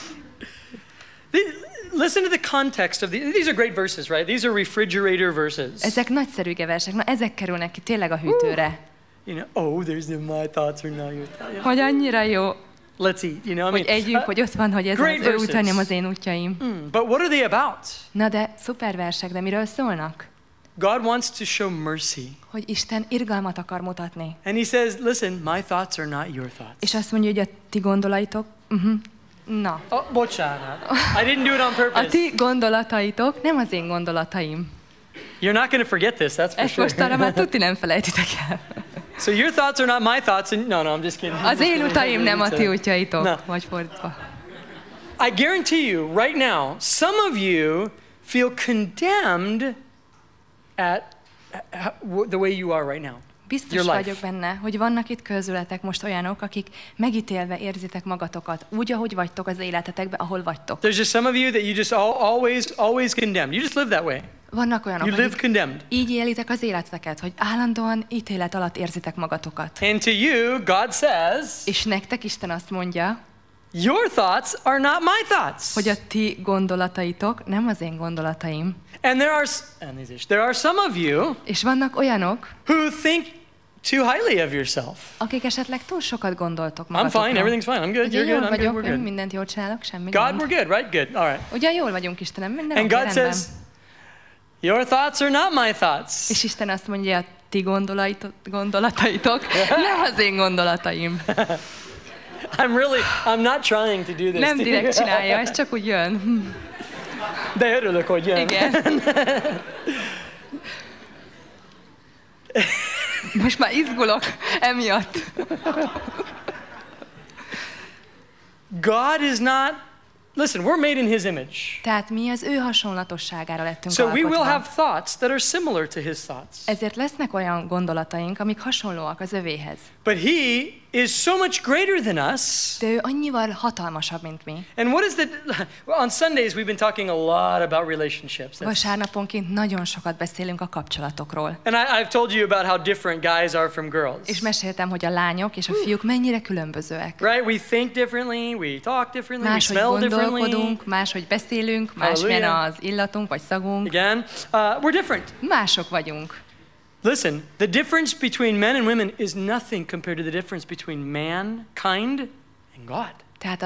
Listen to the context of these are great verses, right? These are refrigerator verses. Ezek nagyszerű versek. Na, ezek kerülnek ki tényleg a hűtőre. There's my thoughts are not your thoughts. Hogy annyira jó. Let's eat, hogy együnk, hogy ott van, hogy ez az ő útja, nem az én útjaim. But what are they about? Na de szuper versek, de miről szólnak? God wants to show mercy. Hogy Isten irgalmat akar mutatni. And he says, listen, my thoughts are not your thoughts. És azt mondja, hogy a ti gondolaitok, na. Bocsánat. I didn't do it on purpose. A ti gondolataitok nem az én gondolataim. You're not going to forget this, that's for Ezt sure. most arra már tuti nem felejtitek el. So your thoughts are not my thoughts, and no, I'm just kidding. Az én utaim nem a ti útjaitok, vagy fordítva. I guarantee you, right now, some of you feel condemned at the way you are right now. Biztos vagyok benne, hogy vannak itt közületek most olyanok, akik megítélve érzitek magatokat, úgy, ahogy vagytok az életetekben, ahol vagytok. There's just some of you that you just always condemned. You just live that way. Vannak olyanok, you live condemned. Így élitek az életeteket, hogy állandóan ítélet alatt érzitek magatokat. And to you, God says, és nektek Isten azt mondja, your thoughts are not my thoughts. Hogy a ti gondolataitok nem az én gondolataim. And there are some of you, és vannak olyanok, who think too highly of yourself. Akik esetleg túl sokat gondoltok magatokra. I'm fine, everything's fine. I'm good, you're good, I'm good, we're good. Mindent jól csinálok, semmi God, we're good, right? Good, all right. Ugye jól vagyunk, Istenem, minden and God says, your thoughts are not my thoughts. És Isten azt mondja, a ti gondolataitok nem az én gondolataim. I'm not trying to do this. Nem direkt csinálja, ez csak úgy jön. De örülök, hogy jön. Igen. Most már izgulok emiatt. God is not, listen, we're made in His image. Tehát mi az ő hasonlatosságára lettünk So we will alkotva. have thoughts that are similar to His thoughts. Ezért lesznek olyan gondolataink, amik hasonlóak az övéhez. But He is so much greater than us. De ő annyival hatalmasabb, mint mi. And what is the, on Sundays we've been talking a lot about relationships. Vasárnaponként nagyon sokat beszélünk a kapcsolatokról. And I've told you about how different guys are from girls. És meséltem, hogy a lányok és a fiúk mennyire különbözőek. Right? We think differently, we talk differently, we Máshogy smell differently. gondolkodunk, máshogy beszélünk, másmilyen az illatunk vagy szagunk. Again, we're different. Mások vagyunk. Listen, the difference between men and women is nothing compared to the difference between mankind and God. Tehát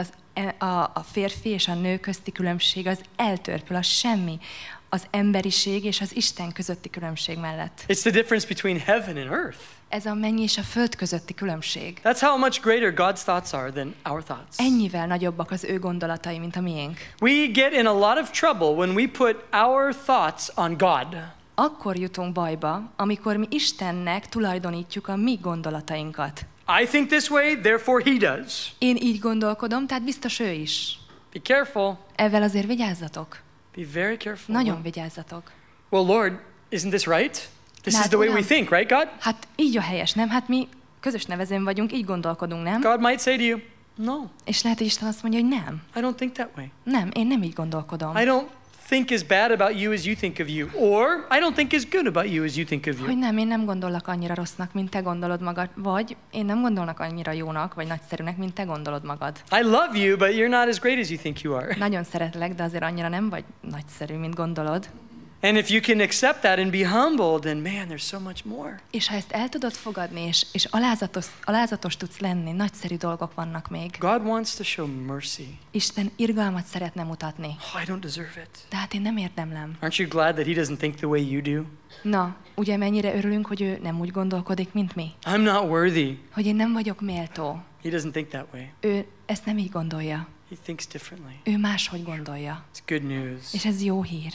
a férfi és a nő közti különbség az eltörpül, az semmi az emberiség és az Isten közötti különbség mellett. It's the difference between heaven and earth. Ez a menny és a föld közötti különbség. That's how much greater God's thoughts are than our thoughts. Ennyivel nagyobbak az ő gondolatai, mint a miénk. We get in a lot of trouble when we put our thoughts on God. Akkor jutunk bajba, amikor mi Istennek tulajdonítjuk a mi gondolatainkat. I think this way, therefore he does. Én így gondolkodom, tehát biztos ő is. Be careful. Ezzel azért vigyázzatok. Be very careful. Nagyon vigyázzatok. Well, Lord, isn't this right? This Hát, is the way we Uram, think, right, God? Hát így a helyes, nem? Hát mi közös nevezőn vagyunk, így gondolkodunk, nem? God might say to you, no, És lehet, hogy Isten azt mondja, hogy nem. I don't think that way. Nem, én nem így gondolkodom. I don't think as bad about you as you think of you. Or I don't think as good about you as you think of you. Hogy nem, én nem gondolok annyira rossznak, mint te gondolod magad, vagy én nem gondolnak annyira jónak, vagy nagyszerűnek, mint te gondolod magad. I love you, but you're not as great as you think you are. Nagyon szeretlek, de azért annyira nem vagy nagyszerű, mint gondolod. And if you can accept that and be humble, then man, there's so much more. És ha ezt el tudod fogadni, és alázatos tudsz lenni, nagyszerű dolgok vannak még. God wants to show mercy. Isten irgalmat szeretne mutatni. Oh, I don't deserve it. De hát én nem érdemlem. Aren't you glad that he doesn't think the way you do? Na, ugye mennyire örülünk, hogy ő nem úgy gondolkodik, mint mi? I'm not worthy. Hogy én nem vagyok méltó. He doesn't think that way. Ő ezt nem így gondolja. He thinks differently. Ő máshogy gondolja. It's good news. És ez jó hír.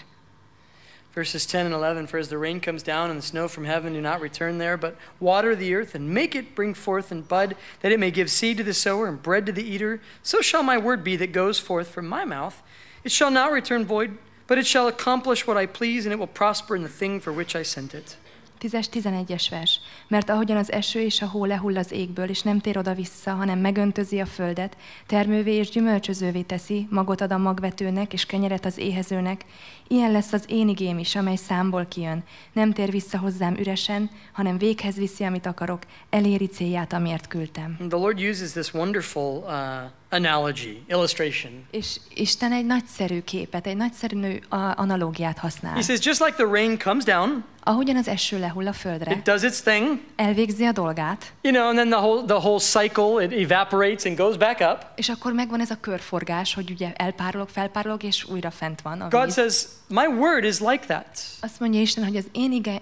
Verses 10 and 11, for as the rain comes down and the snow from heaven do not return there, but water the earth and make it bring forth and bud, that it may give seed to the sower and bread to the eater, so shall my word be that goes forth from my mouth. It shall not return void, but it shall accomplish what I please, and it will prosper in the thing for which I sent it. 10-11-es vers. Mert ahogyan az eső és a hó lehull az égből, és nem tér oda-vissza, hanem megöntözi a földet, termővé és gyümölcsözővé teszi, magot ad a magvetőnek, és kenyeret az éhezőnek, ilyen lesz az én igém is, amely számból kijön. Nem tér vissza hozzám üresen, hanem véghez viszi, amit akarok, eléri célját, amiért küldtem. The Lord uses this wonderful analogy, illustration. És Isten egy nagyszerű képet, egy nagyszerű analógiát használ. He says, just like the rain comes down, ahogyan az eső lehull a földre, it does its thing, elvégzi a dolgát, you know, and then the whole cycle, it evaporates and goes back up. És akkor megvan ez a körforgás, hogy ugye elpárolog, felpárolog, és újra fent van a víz. God says, my word is like that. Azt mondja Isten, hogy az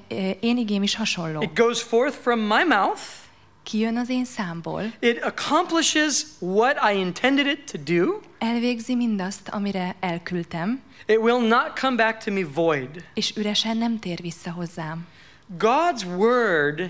én igém is hasonló. It goes forth from my mouth. Kijön az én számból. It accomplishes what I intended it to do. Elvégzi mindazt, amire elküldtem. It will not come back to me void. És üresen nem tér vissza hozzám. God's word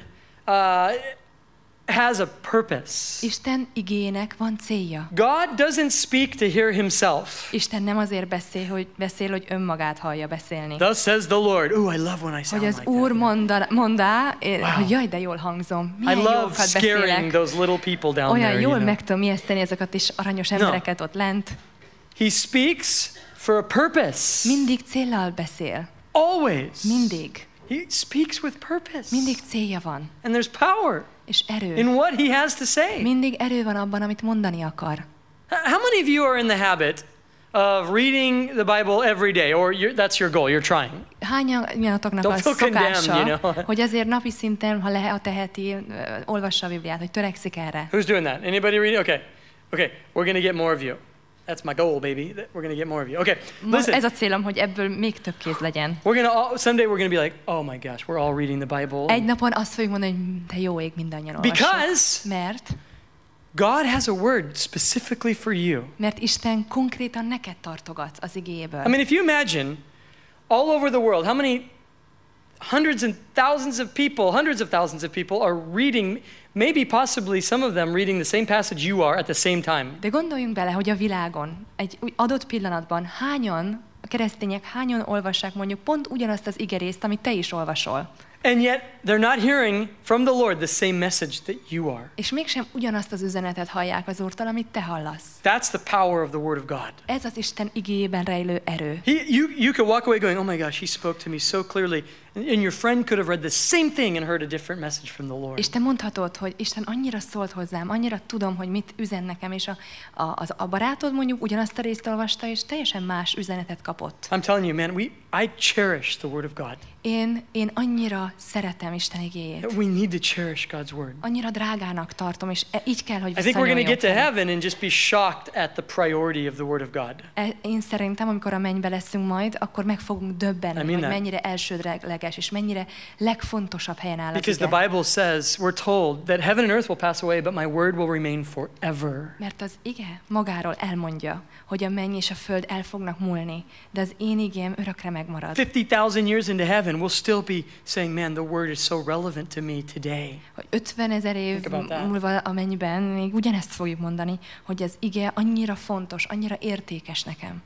has a purpose. Isten igének van célja. God doesn't speak to hear himself. Isten nem azért beszél, hogy önmagát hallja beszélni. Thus says the Lord. Ooh, I love when I sound hogy az like Úr that. mondá, hogy jaj, de jól hangzom. Milyen I love jókat scaring beszélek. those little people down Olyan there. jól You know? meg tudom ijeszteni ezeket is aranyos embereket ott lent. He speaks for a purpose. Mindig céllal beszél. Always. Mindig. He speaks with purpose. Mindig célja van. And there's power És erő. in what he has to say. Mindig erő van abban, amit mondani akar. How many of you are in the habit of reading the Bible every day, or that's your goal, you're trying? Hányanatoknak Don't a feel condemned, szokása, you know? hogy azért napi szinten, ha teheti, olvassa a Bibliát, hogy törekszik erre? Who's doing that? Anybody reading? Okay, we're going to get more of you. That's my goal, baby. We're going to get more of you. Okay, listen. Ez a célom, hogy ebből még több kéz legyen. Someday we're going to be like, oh my gosh, we're all reading the Bible. Egy napon azt fogjuk mondani, hogy te jó ég, mindannyian olvassuk. Because Mert God has a word specifically for you. Mert Isten konkrétan neked tartogat az igéjéből. I mean, if you imagine all over the world, how many hundreds of thousands of people are reading, maybe possibly some of them reading the same passage you are at the same time. De gondoljunk bele, hogy a világon egy adott pillanatban a keresztények hányan olvassák mondjuk pont ugyanazt az igerészt, amit te is olvasol. And yet they're not hearing from the Lord the same message that you are. És mégsem ugyanazt az üzenetet hallják az Úrtól, amit te hallasz. That's the power of the Word of God. Ez az Isten igéjében rejlő erő. You could walk away going, oh my gosh, he spoke to me so clearly. And your friend could have read the same thing and heard a different message from the Lord. És te mondhatod, hogy Isten annyira szólt hozzám, annyira tudom, hogy mit üzen nekem, és a barátod mondjuk ugyanazt a részt olvasta, és teljesen más üzenetet kapott. I'm telling you, man, I cherish the Word of God. Én annyira szeretem Isten igéjét. We need to cherish God's Word. Annyira drágának tartom, és így kell, hogy I think we're going to get to visszanyúljunk. heaven and just be shocked at the priority of the Word of God. Én szerintem, amikor a mennybe leszünk majd, akkor meg fogunk döbbenni, hogy mennyire elsődleges, és mennyire legfontosabb helyen áll az Because ige. the Bible says, we're told that heaven and earth will pass away, but my word will remain forever. Mert az ige magáról elmondja, hogy a menny és a föld el fognak múlni, de az én igém örökre megmarad. 50,000 years into heaven, we'll still be saying, man, the word is so relevant to me today. Hogy 50 000 év múlva a mennyben még ugyanezt fogjuk mondani, hogy az ige annyira fontos, annyira értékes nekem.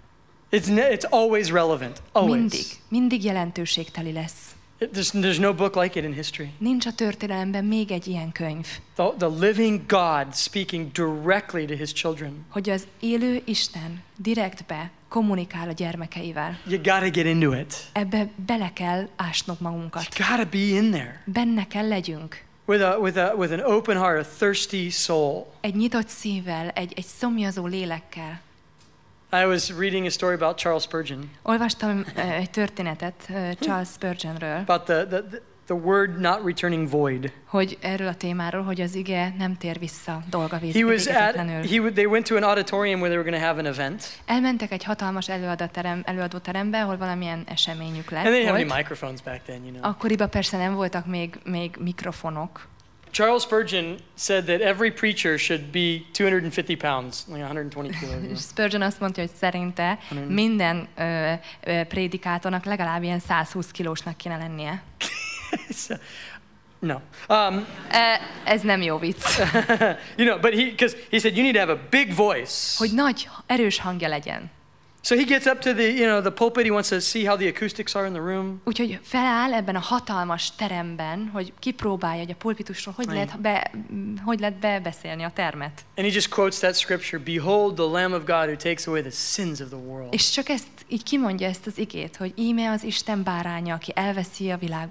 It's always relevant. Always. Mindig jelentőségteli lesz. There's no book like it in history. Nincs a történelemben még egy ilyen könyv. The living God speaking directly to his children. Hogy az élő Isten direktbe kommunikál a gyermekeivel. You gotta get into it. Ebbe bele kell ásnunk magunkat. You gotta be in there. Benne kell legyünk. With an open heart, a thirsty soul. Egy nyitott szívvel, egy szomjazó lélekkel. I was reading a story about Charles Spurgeon. Olvastam egy történetet Charles Spurgeonről. About the word not returning void. Hogy erről a témáról, hogy az ige nem tér vissza dolga végezetlenül. They went to an auditorium where they were going to have an event. Elmentek egy hatalmas előadóterembe, ahol valamilyen eseményük lett. And they didn't have any microphones back then, you know. Akkoriban persze nem voltak még mikrofonok. Charles Spurgeon said that every preacher should be 250 pounds, like 120 kilos. Spurgeon azt mondta, hogy szerinte minden prédikátornak legalább ilyen 120 kilósnak kéne lennie. No. Ez nem jó vicc. But because he said you need to have a big voice. Hogy nagy, erős hangja legyen. So he gets up to the pulpit. He wants to see how the acoustics are in the room. Úgyhogy feláll ebben a hatalmas teremben, hogy kipróbálja, hogy a pulpitusról hogy lehet bebeszélni a termet. And he just quotes that scripture, "Behold the Lamb of God who takes away the sins of the world." És csak ezt így kimondja ezt az igét, hogy íme az Isten báránya, aki elveszi a világ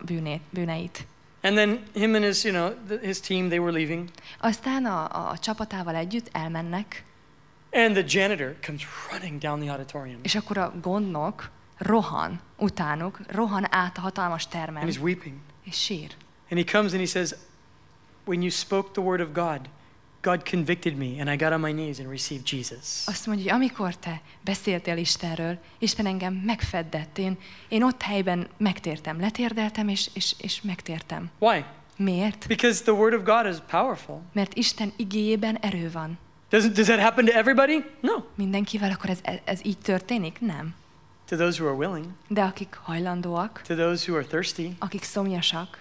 bűneit. And then him and his team, they were leaving. Aztán a csapatával együtt elmennek. And the janitor comes running down the auditorium. És akkor a gondnok rohan utánuk, rohan át a hatalmas termen. And he's weeping. És sír. And he comes and he says, when you spoke the word of God, God convicted me and I got on my knees and received Jesus. Azt mondja, hogy amikor te beszéltél Istenről, Isten engem megfeddett. Én ott helyben megtértem, letérdeltem és megtértem. Why? Miért? Because the word of God is powerful. Mert Isten igéjében erő van. Does that happen to everybody? No. Mindenkivel akkor ez így történik? Nem. To those who are willing. De akik hajlandóak, to those who are thirsty, akik szomjasak,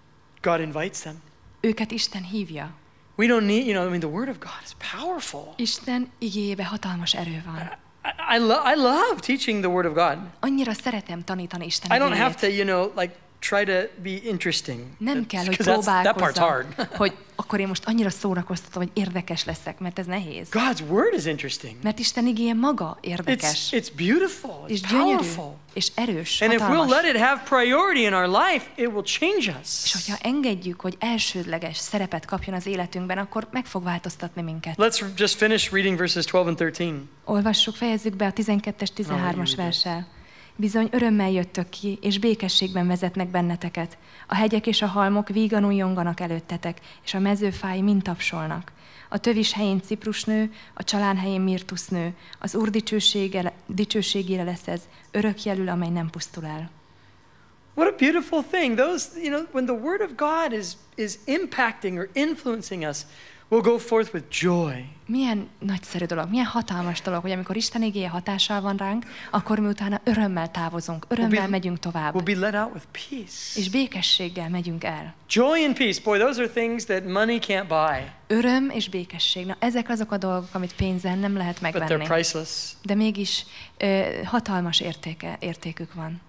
God invites them. Őket Isten hívja. We don't need, the word of God is powerful. Isten igéjében hatalmas erő van. I love teaching the word of God. Annyira szeretem tanítani Isten igéjét. I don't have to, try to be interesting. Nem kell, hogy próbálkozzam, hogy akkor én most annyira szórakoztatom, hogy érdekes leszek, mert ez nehéz. God's word is interesting. Mert Isten igéje maga érdekes. It's beautiful. És gyönyörű, és erős, and hatalmas. if we'll let it have priority in our life, it will change us. És hogyha engedjük, hogy elsődleges szerepet kapjon az életünkben, akkor meg fog változtatni minket. Let's just finish reading verses 12 and 13. Olvassuk, fejezzük be a 12-es, 13-as verssel. Bizony örömmel jöttök ki, és békességben vezetnek benneteket. A hegyek és a halmok víganul jonganak előttetek, és a mezőfái mind tapsolnak. A tövis helyén ciprusnő, a csalán helyén mirtusznő, az Úr dicsőségére lesz ez, örök jelül, amely nem pusztul el. What a beautiful thing. Those, when the word of God is impacting or influencing us, We'll go forth with joy. Milyen nagyszerű dolog, milyen hatalmas dolog, hogy amikor Isten igéje hatással van ránk, akkor mi utána örömmel távozunk, örömmel megyünk tovább. We'll be led out with peace. És békességgel megyünk el. Joy and peace, boy, those are things that money can't buy. Öröm és békesség. Na, ezek azok a dolgok, amit pénzzel nem lehet But they're megvenni. priceless. De mégis hatalmas értékük van.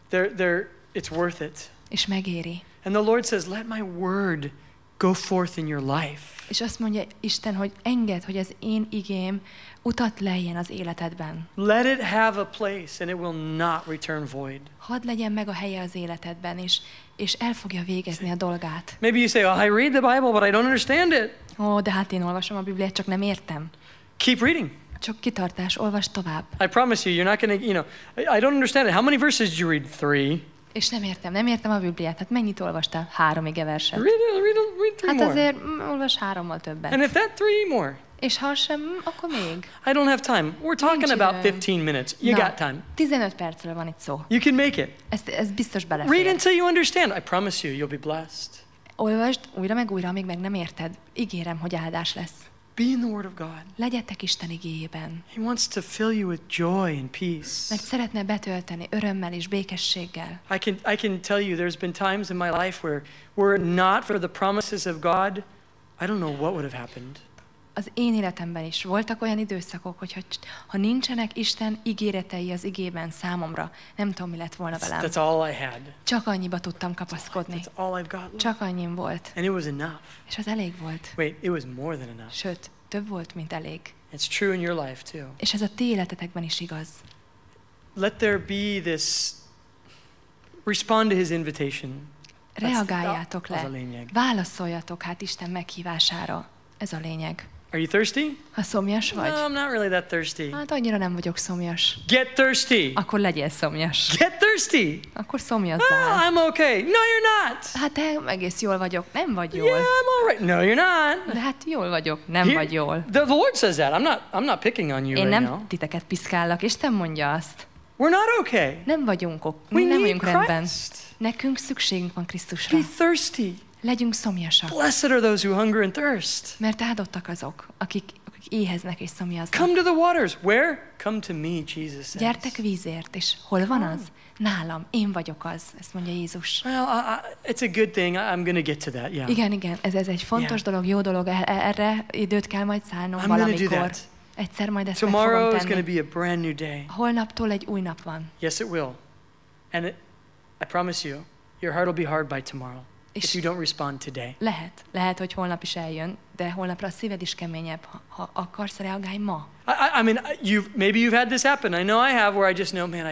It's worth it. És megéri. And the Lord says, let my word go forth in your life. És azt mondja Isten, hogy engedd, hogy az én igém utat lejjen az életedben. Let it have a place and it will not return void. Hadd legyen meg a helye az életedben, és el fogja végezni a dolgát. Maybe you say, oh, I read the Bible, but I don't understand it. Ó, de hát én olvasom a Bibliát, csak nem értem. Keep reading. Csak kitartás, olvasd tovább. I promise you, you're not going to, I don't understand it. How many verses did you read? 3. És nem értem a Bibliát. Hát mennyit olvastál? 3 igeverset. Read 3 Hát more. azért olvas 3-mal többet. And if that 3 more. És ha sem, akkor még. I don't have time. We're talking Nincs about időm. 15 minutes. You got time. 15 percről van itt szó. You can make it. Ez biztos Read belefér. until you understand. I promise you, you'll be blessed. Olvasd újra meg újra, amíg meg nem érted. Ígérem, hogy áldás lesz. Be in the Word of God. Legyetek Isten igéjében. He wants to fill you with joy and peace. Mert szeretne betölteni örömmel és békességgel. I can tell you there's been times in my life were it not for the promises of God, I don't know what would have happened. Az én életemben is voltak olyan időszakok, hogy ha nincsenek Isten ígéretei az igében számomra, nem tudom, mi lett volna velem. That's all I had. Csak annyiba tudtam kapaszkodni. That's all I've got. Csak annyim volt. And it was enough. És az elég volt. Wait, it was more than enough. Sőt, több volt, mint elég. It's true in your life too. És ez a ti életetekben is igaz. Let there be this, respond to his invitation. Reagáljátok Az a le. lényeg. Válaszoljatok hát Isten meghívására. Ez a lényeg. Are you thirsty? Ha szomjas vagy? No, I'm not really that thirsty. Hát annyira nem vagyok szomjas. Get thirsty. Akkor legyél szomjas. Get thirsty. Akkor szomjazzál. Oh, I'm okay. No, you're not. Hát te egész jól vagyok. Nem vagy jól. Yeah, I'm all right. No, you're not. De hát jól vagyok. Nem vagy jól. The Lord says that. I'm not picking on you Én right now. nem titeket piszkállak. Isten mondja azt. We're not okay. Nem vagyunk, We nem need vagyunk rendben. Christ. Nekünk szükségünk van Krisztusra. Be thirsty. Legyünk szomjasak. Blessed are those who hunger and thirst. Mert áldottak azok, akik éheznek és szomjaznak. Come to the waters. Where? Come to me, Jesus says. Gyertek vízért, és hol van az? Nálam, én vagyok az, ezt mondja Jézus. Well, it's a good thing. I'm going to get to that, yeah. Igen, ez egy fontos dolog, jó dolog, erre időt kell majd szállnom I'm gonna do valamikor. that. Egyszer majd ezt meg Tomorrow fogom is going to tenni. be a brand new day. Holnaptól egy új nap van. Yes, it will. And I promise you, your heart will be hard by tomorrow if you don't respond today. Lehet, hogy holnap is eljön, de holnapra a szíved is keményebb. Ha akarsz, reagálj ma. I mean, maybe you've had this happen. I know I have, where I just know, man,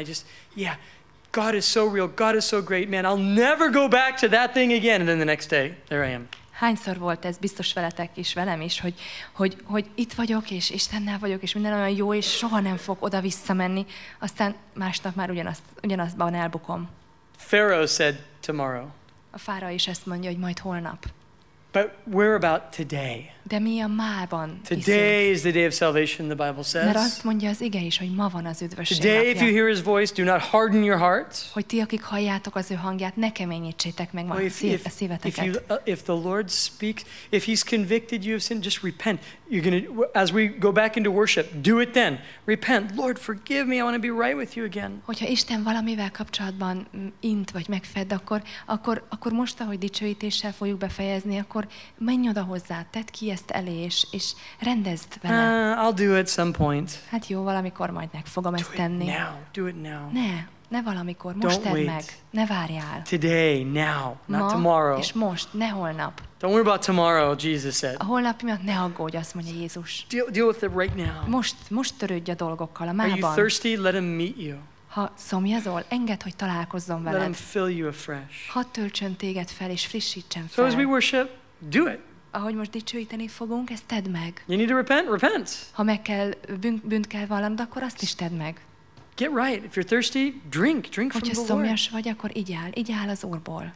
God is so real. God is so great, man. I'll never go back to that thing again. And then the next day, there I am. Hányszor volt ez biztos veletek és velem is, hogy itt vagyok, és Istennel vagyok, és minden olyan jó, és soha nem fog oda visszamenni, aztán másnap már ugyanazban elbukom. Pharaoh said tomorrow. A fára is ezt mondja, hogy majd holnap. But we're about today. De mi a mában Today is the day of salvation, the Bible says. Mert azt mondja az ige is, hogy ma van az üdvösség Today, if you napja. hear his voice, do not harden your hearts. Hogy ti, akik halljátok az ő hangját, ne keményítsétek meg Well, a szíveteket. if the Lord speaks, if he's convicted you of sin, just repent. You're going to, as we go back into worship, do it then. Repent. Lord, forgive me. I want to be right with you again. Hogyha Isten valamivel kapcsolatban int vagy megfed, akkor most, ahogy dicsőítéssel fogjuk befejezni, akkor menj oda hozzá, tedd ki ezt elé, és rendezd vele. I'll do it some point. Hát jó, valamikor majd meg fogom ezt tenni. Do it now. Ne valamikor, most Don't tedd wait. meg, ne várjál. Today, now, not Ma tomorrow. és most, ne holnap. Don't worry about tomorrow, Jesus said. A holnap miatt ne aggódj, azt mondja Jézus. Deal with it right now. Most törődj a dolgokkal, a Are you mában. thirsty? Let him meet you. Ha szomjazol, engedd, hogy találkozzon Let him veled. fill you afresh. Hadd töltsön téged fel, és frissítsen So as we fel. worship, do it. Ahogy most dicsőíteni fogunk, ezt tedd meg. You need to repent? Repent. Ha meg kell, bűnt kell vallanod, akkor azt is tedd meg. Get right. If you're thirsty, drink from Hogyha the Lord. szomjas vagy, akkor igyál az Úrból.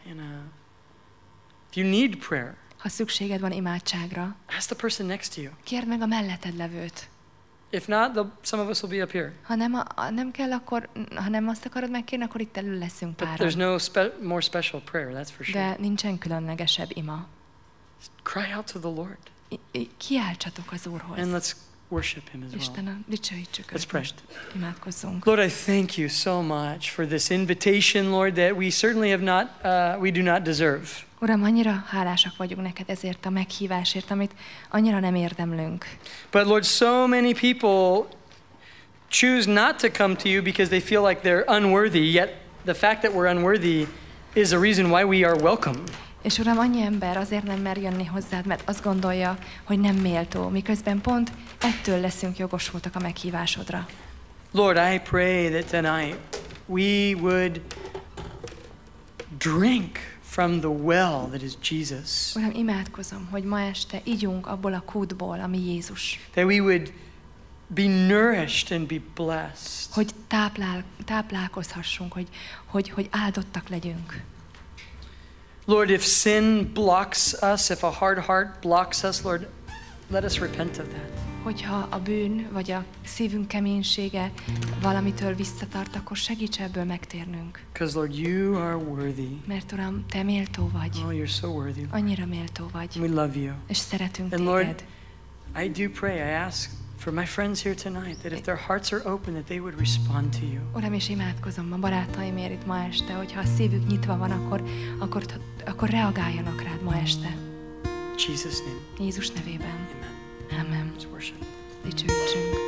If you need prayer, Ha szükséged van imádságra, ask the person next to you. kérd meg a melletted levőt. If not, some of us will be up here. Ha nem kell, akkor, ha nem azt akarod megkérni, akkor itt elő leszünk But páran. there's no more special prayer, that's for sure. De nincsen különlegesebb ima. Cry out to the Lord. kiáltsatok az Úrhoz. And let's worship him as well. Isten, dicsőítsük Let's őt pray. most. Imádkozzunk. Lord, I thank you so much for this invitation, Lord, that we certainly have not, we do not deserve. Uram, annyira hálásak vagyunk neked ezért a meghívásért, amit annyira nem érdemlünk. But Lord, so many people choose not to come to you because they feel like they're unworthy, yet the fact that we're unworthy is a reason why we are welcome. És Uram, annyi ember azért nem mer jönni hozzád, mert azt gondolja, hogy nem méltó, miközben pont ettől leszünk jogosultak a meghívásodra. Lord, I pray that tonight we would drink from the well that is Jesus. Uram, imádkozom, hogy ma este igyunk abból a kútból, ami Jézus. That we would be nourished and be blessed. Hogy táplálkozhassunk, hogy áldottak legyünk. Lord, if sin blocks us, if a hard heart blocks us, Lord, let us repent of that. Hogyha a bűn vagy a szívünk keménysége valamitől visszatart, akkor segíts ebből megtérnünk. Because Lord, you are worthy. Mert Uram, te méltó vagy. Oh, you're so worthy. Annyira méltó vagy. We love you. És szeretünk And Lord, téged. I do pray, I ask for my friends here tonight that if their hearts are open, that they would respond to you. Uram, és imádkozom a barátaimért itt ma este, hogyha a szívük nyitva van, akkor reagáljanak rád ma este. In Jesus' name, Jézus nevében. amen. Amen. Let's worship. Dicsőítsünk.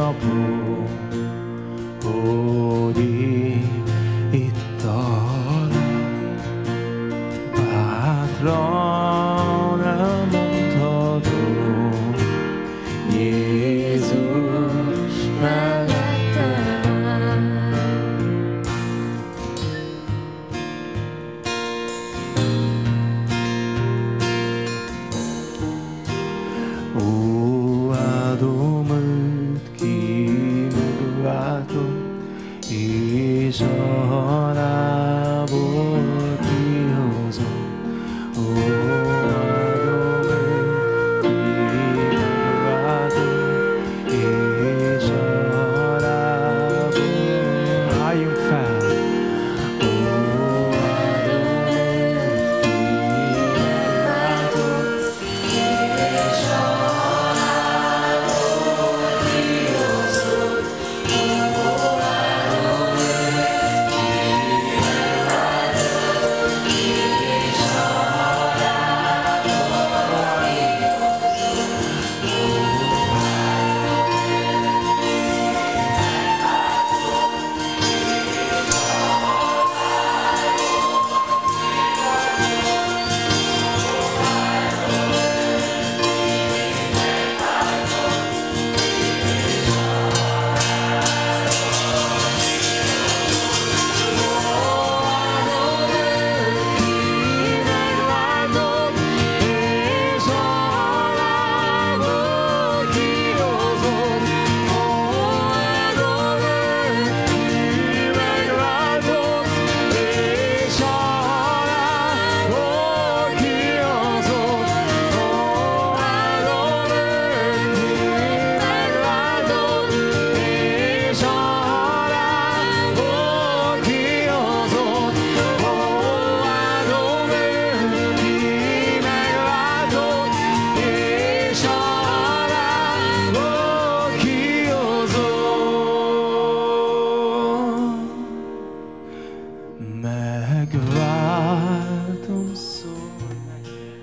napon, hogy én itt talán bátran elmondhatom, Jézus mellettem áll. Ó, áldom őt, ki megváltott, és a halálból kihozott. Ó, áldom őt, ki megváltott, és a halálból. Álljunk fel! Ó, áldom őt, ki megváltott, és a halálból kihozott. Ó, áldom őt, ki megváltott, és a megváltom, szól neked.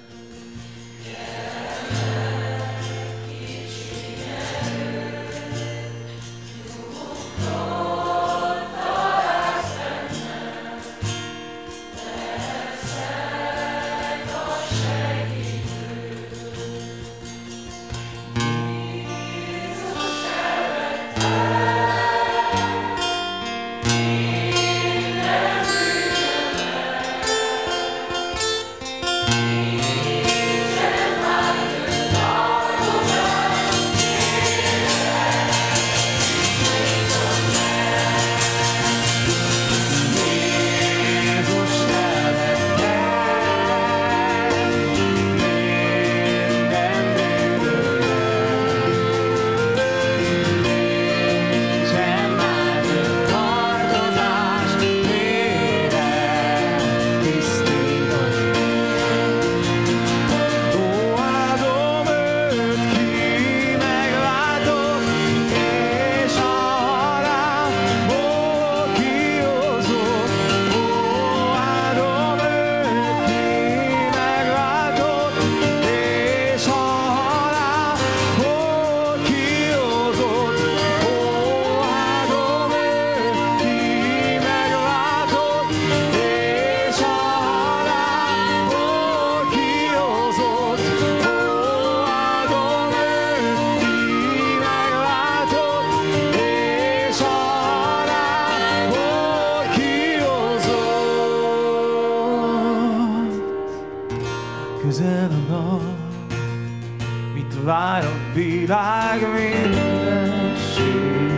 Közel a nap, mit vár a világ mindenség.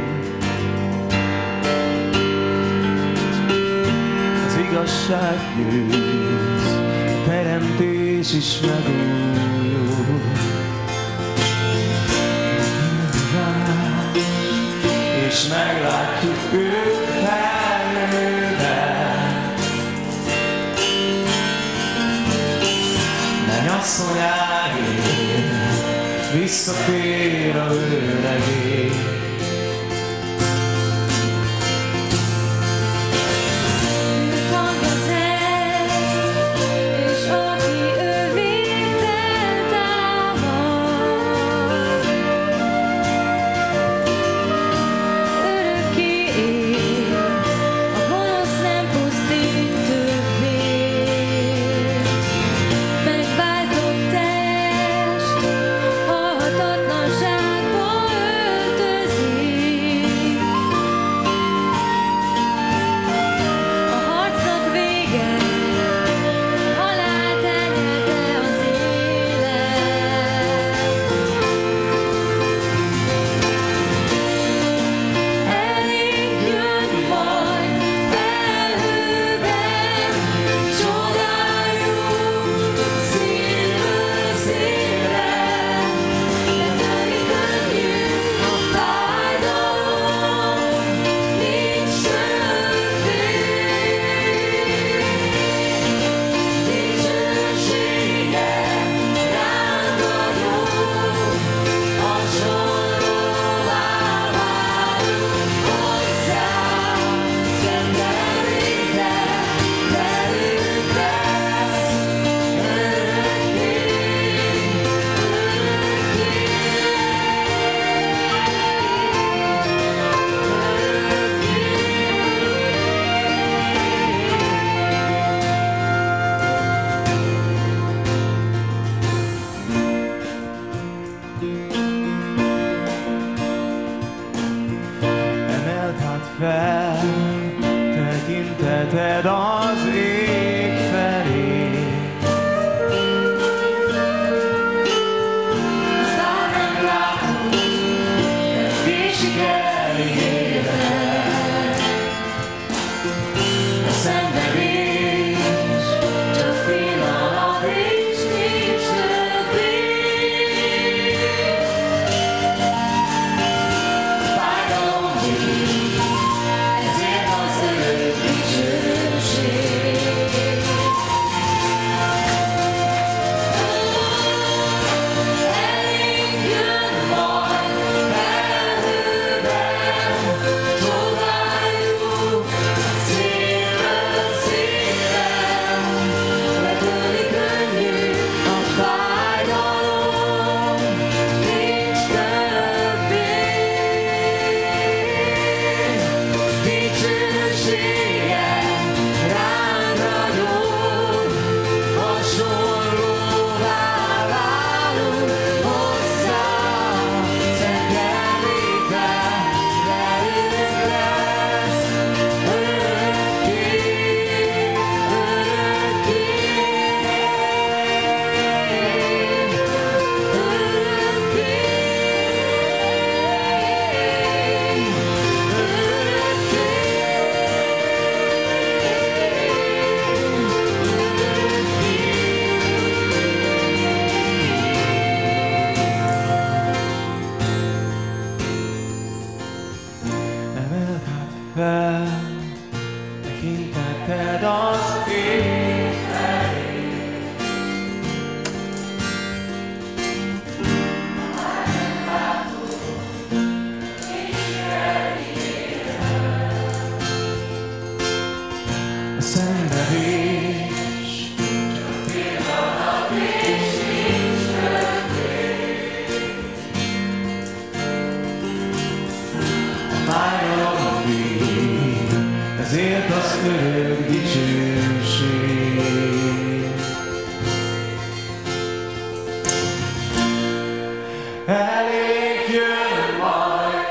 Az igazság győz, a teremtés is megújul. És meglátjuk őt felnőben. Mennyasszonyáért visszatér a vőlegény. fel, tekinteted az ég felé. Aztán meglátod, de késik elégedett. A szenvedés csak pillanat és nincs többé. Fájdalom vér, ezért az örök dicsőség. Elénk jön majd felhőben, csodáljuk szívről szívben. Letörli könnyű a fájdalom, nincs többé. Dicsősége ránk ragyog, hasonlóvá válunk hozzá. Szent jelenléte velünk lesz örökké, emeld hát fel, tekinteted az ég felé. A szenvedés csak pillanat és nincs többé. A fájdalom vér, ezért az örök dicsőség. Elénk jön majd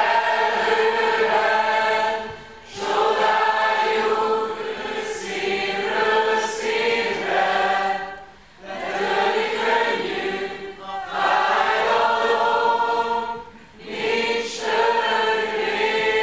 felhőben, csodáljuk őt szívről szívre. Letörli könnyű a fájdalom, nincs többé.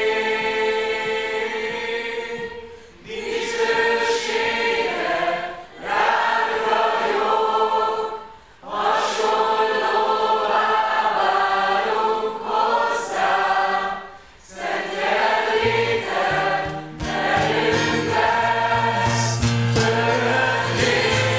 Dicsősége ránk ragyog, hasonlóvá válunk hozzá. Szent jelenléte velünk lesz örökké.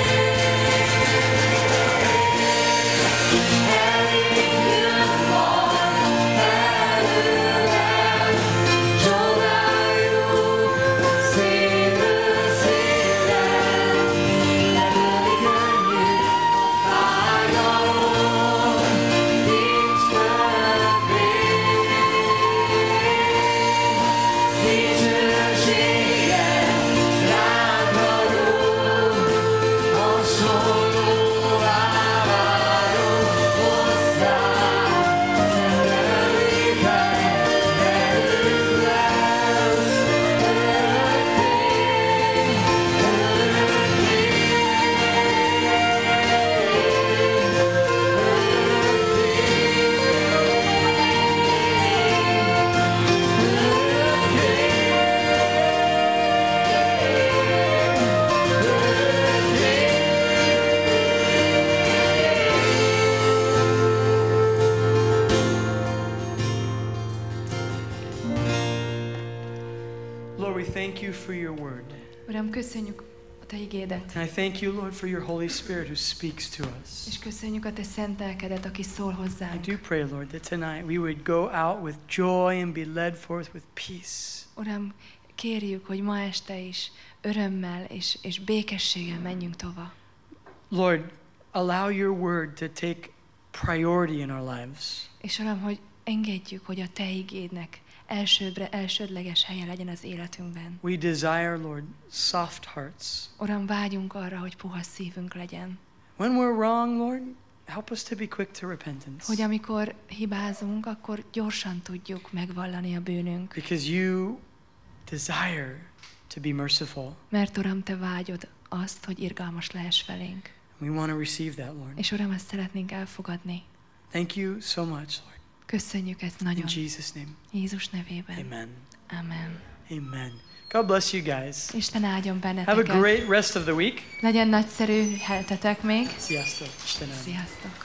Elénk jön majd felhőben, csodáljuk szívről szívre. Letörli könnyű a fájdalom, nincs többé. Dicsősége ránk ragyog, hasonlóvá válunk hozzá. Szent jelenléte velünk lesz Lord, we thank you for your word. Uram, köszönjük a Te igédet, And I thank you, Lord, for your Holy Spirit who speaks to us. és köszönjük a Te szent lelkedet, aki szól I hozzánk. do pray, Lord, that tonight we would go out with joy and be led forth with peace. Uram, kérjük, hogy ma este is örömmel és békességgel menjünk tovább. Lord, allow your word to take priority in our lives. És Uram, hogy engedjük, hogy a Te igédnek elsődleges helye legyen az életünkben. We desire, Lord, soft hearts. Uram, vágyunk arra, hogy puha szívünk legyen. When we're wrong, Lord, help us to be quick to repentance. hogy amikor hibázunk, akkor gyorsan tudjuk megvallani a bűnünk. Because you desire to be merciful. Mert Uram, Te vágyod azt, hogy irgalmas lehess felénk. We want to receive that, Lord. És Uram, ezt szeretnénk elfogadni. Thank you so much, Lord. Köszönjük ezt In nagyon. Jesus' name. Jézus nevében. Amen. Amen. Amen. God bless you guys. Isten áldjon Have a benneteket. great rest of the week. Legyen nagyszerű hetetek még. Sziasztok. Isten áldjon. Sziasztok!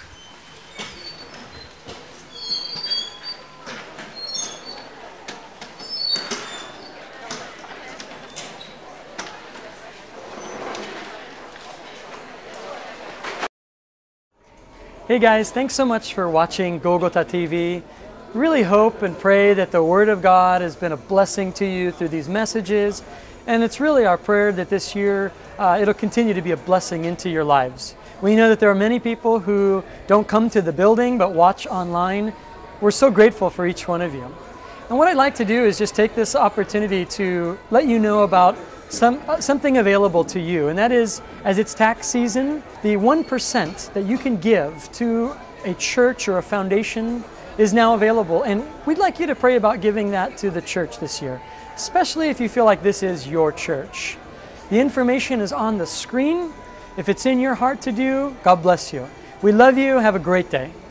Hey guys, thanks so much for watching Golgotha TV. Really hope and pray that the Word of God has been a blessing to you through these messages. And it's really our prayer that this year it'll continue to be a blessing into your lives. We know that there are many people who don't come to the building but watch online. We're so grateful for each one of you. And what I'd like to do is just take this opportunity to let you know about something available to you, and that is, as it's tax season, the 1% that you can give to a church or a foundation is now available, and we'd like you to pray about giving that to the church this year, especially if you feel like this is your church. The information is on the screen. If it's in your heart to do, God bless you. We love you. Have a great day.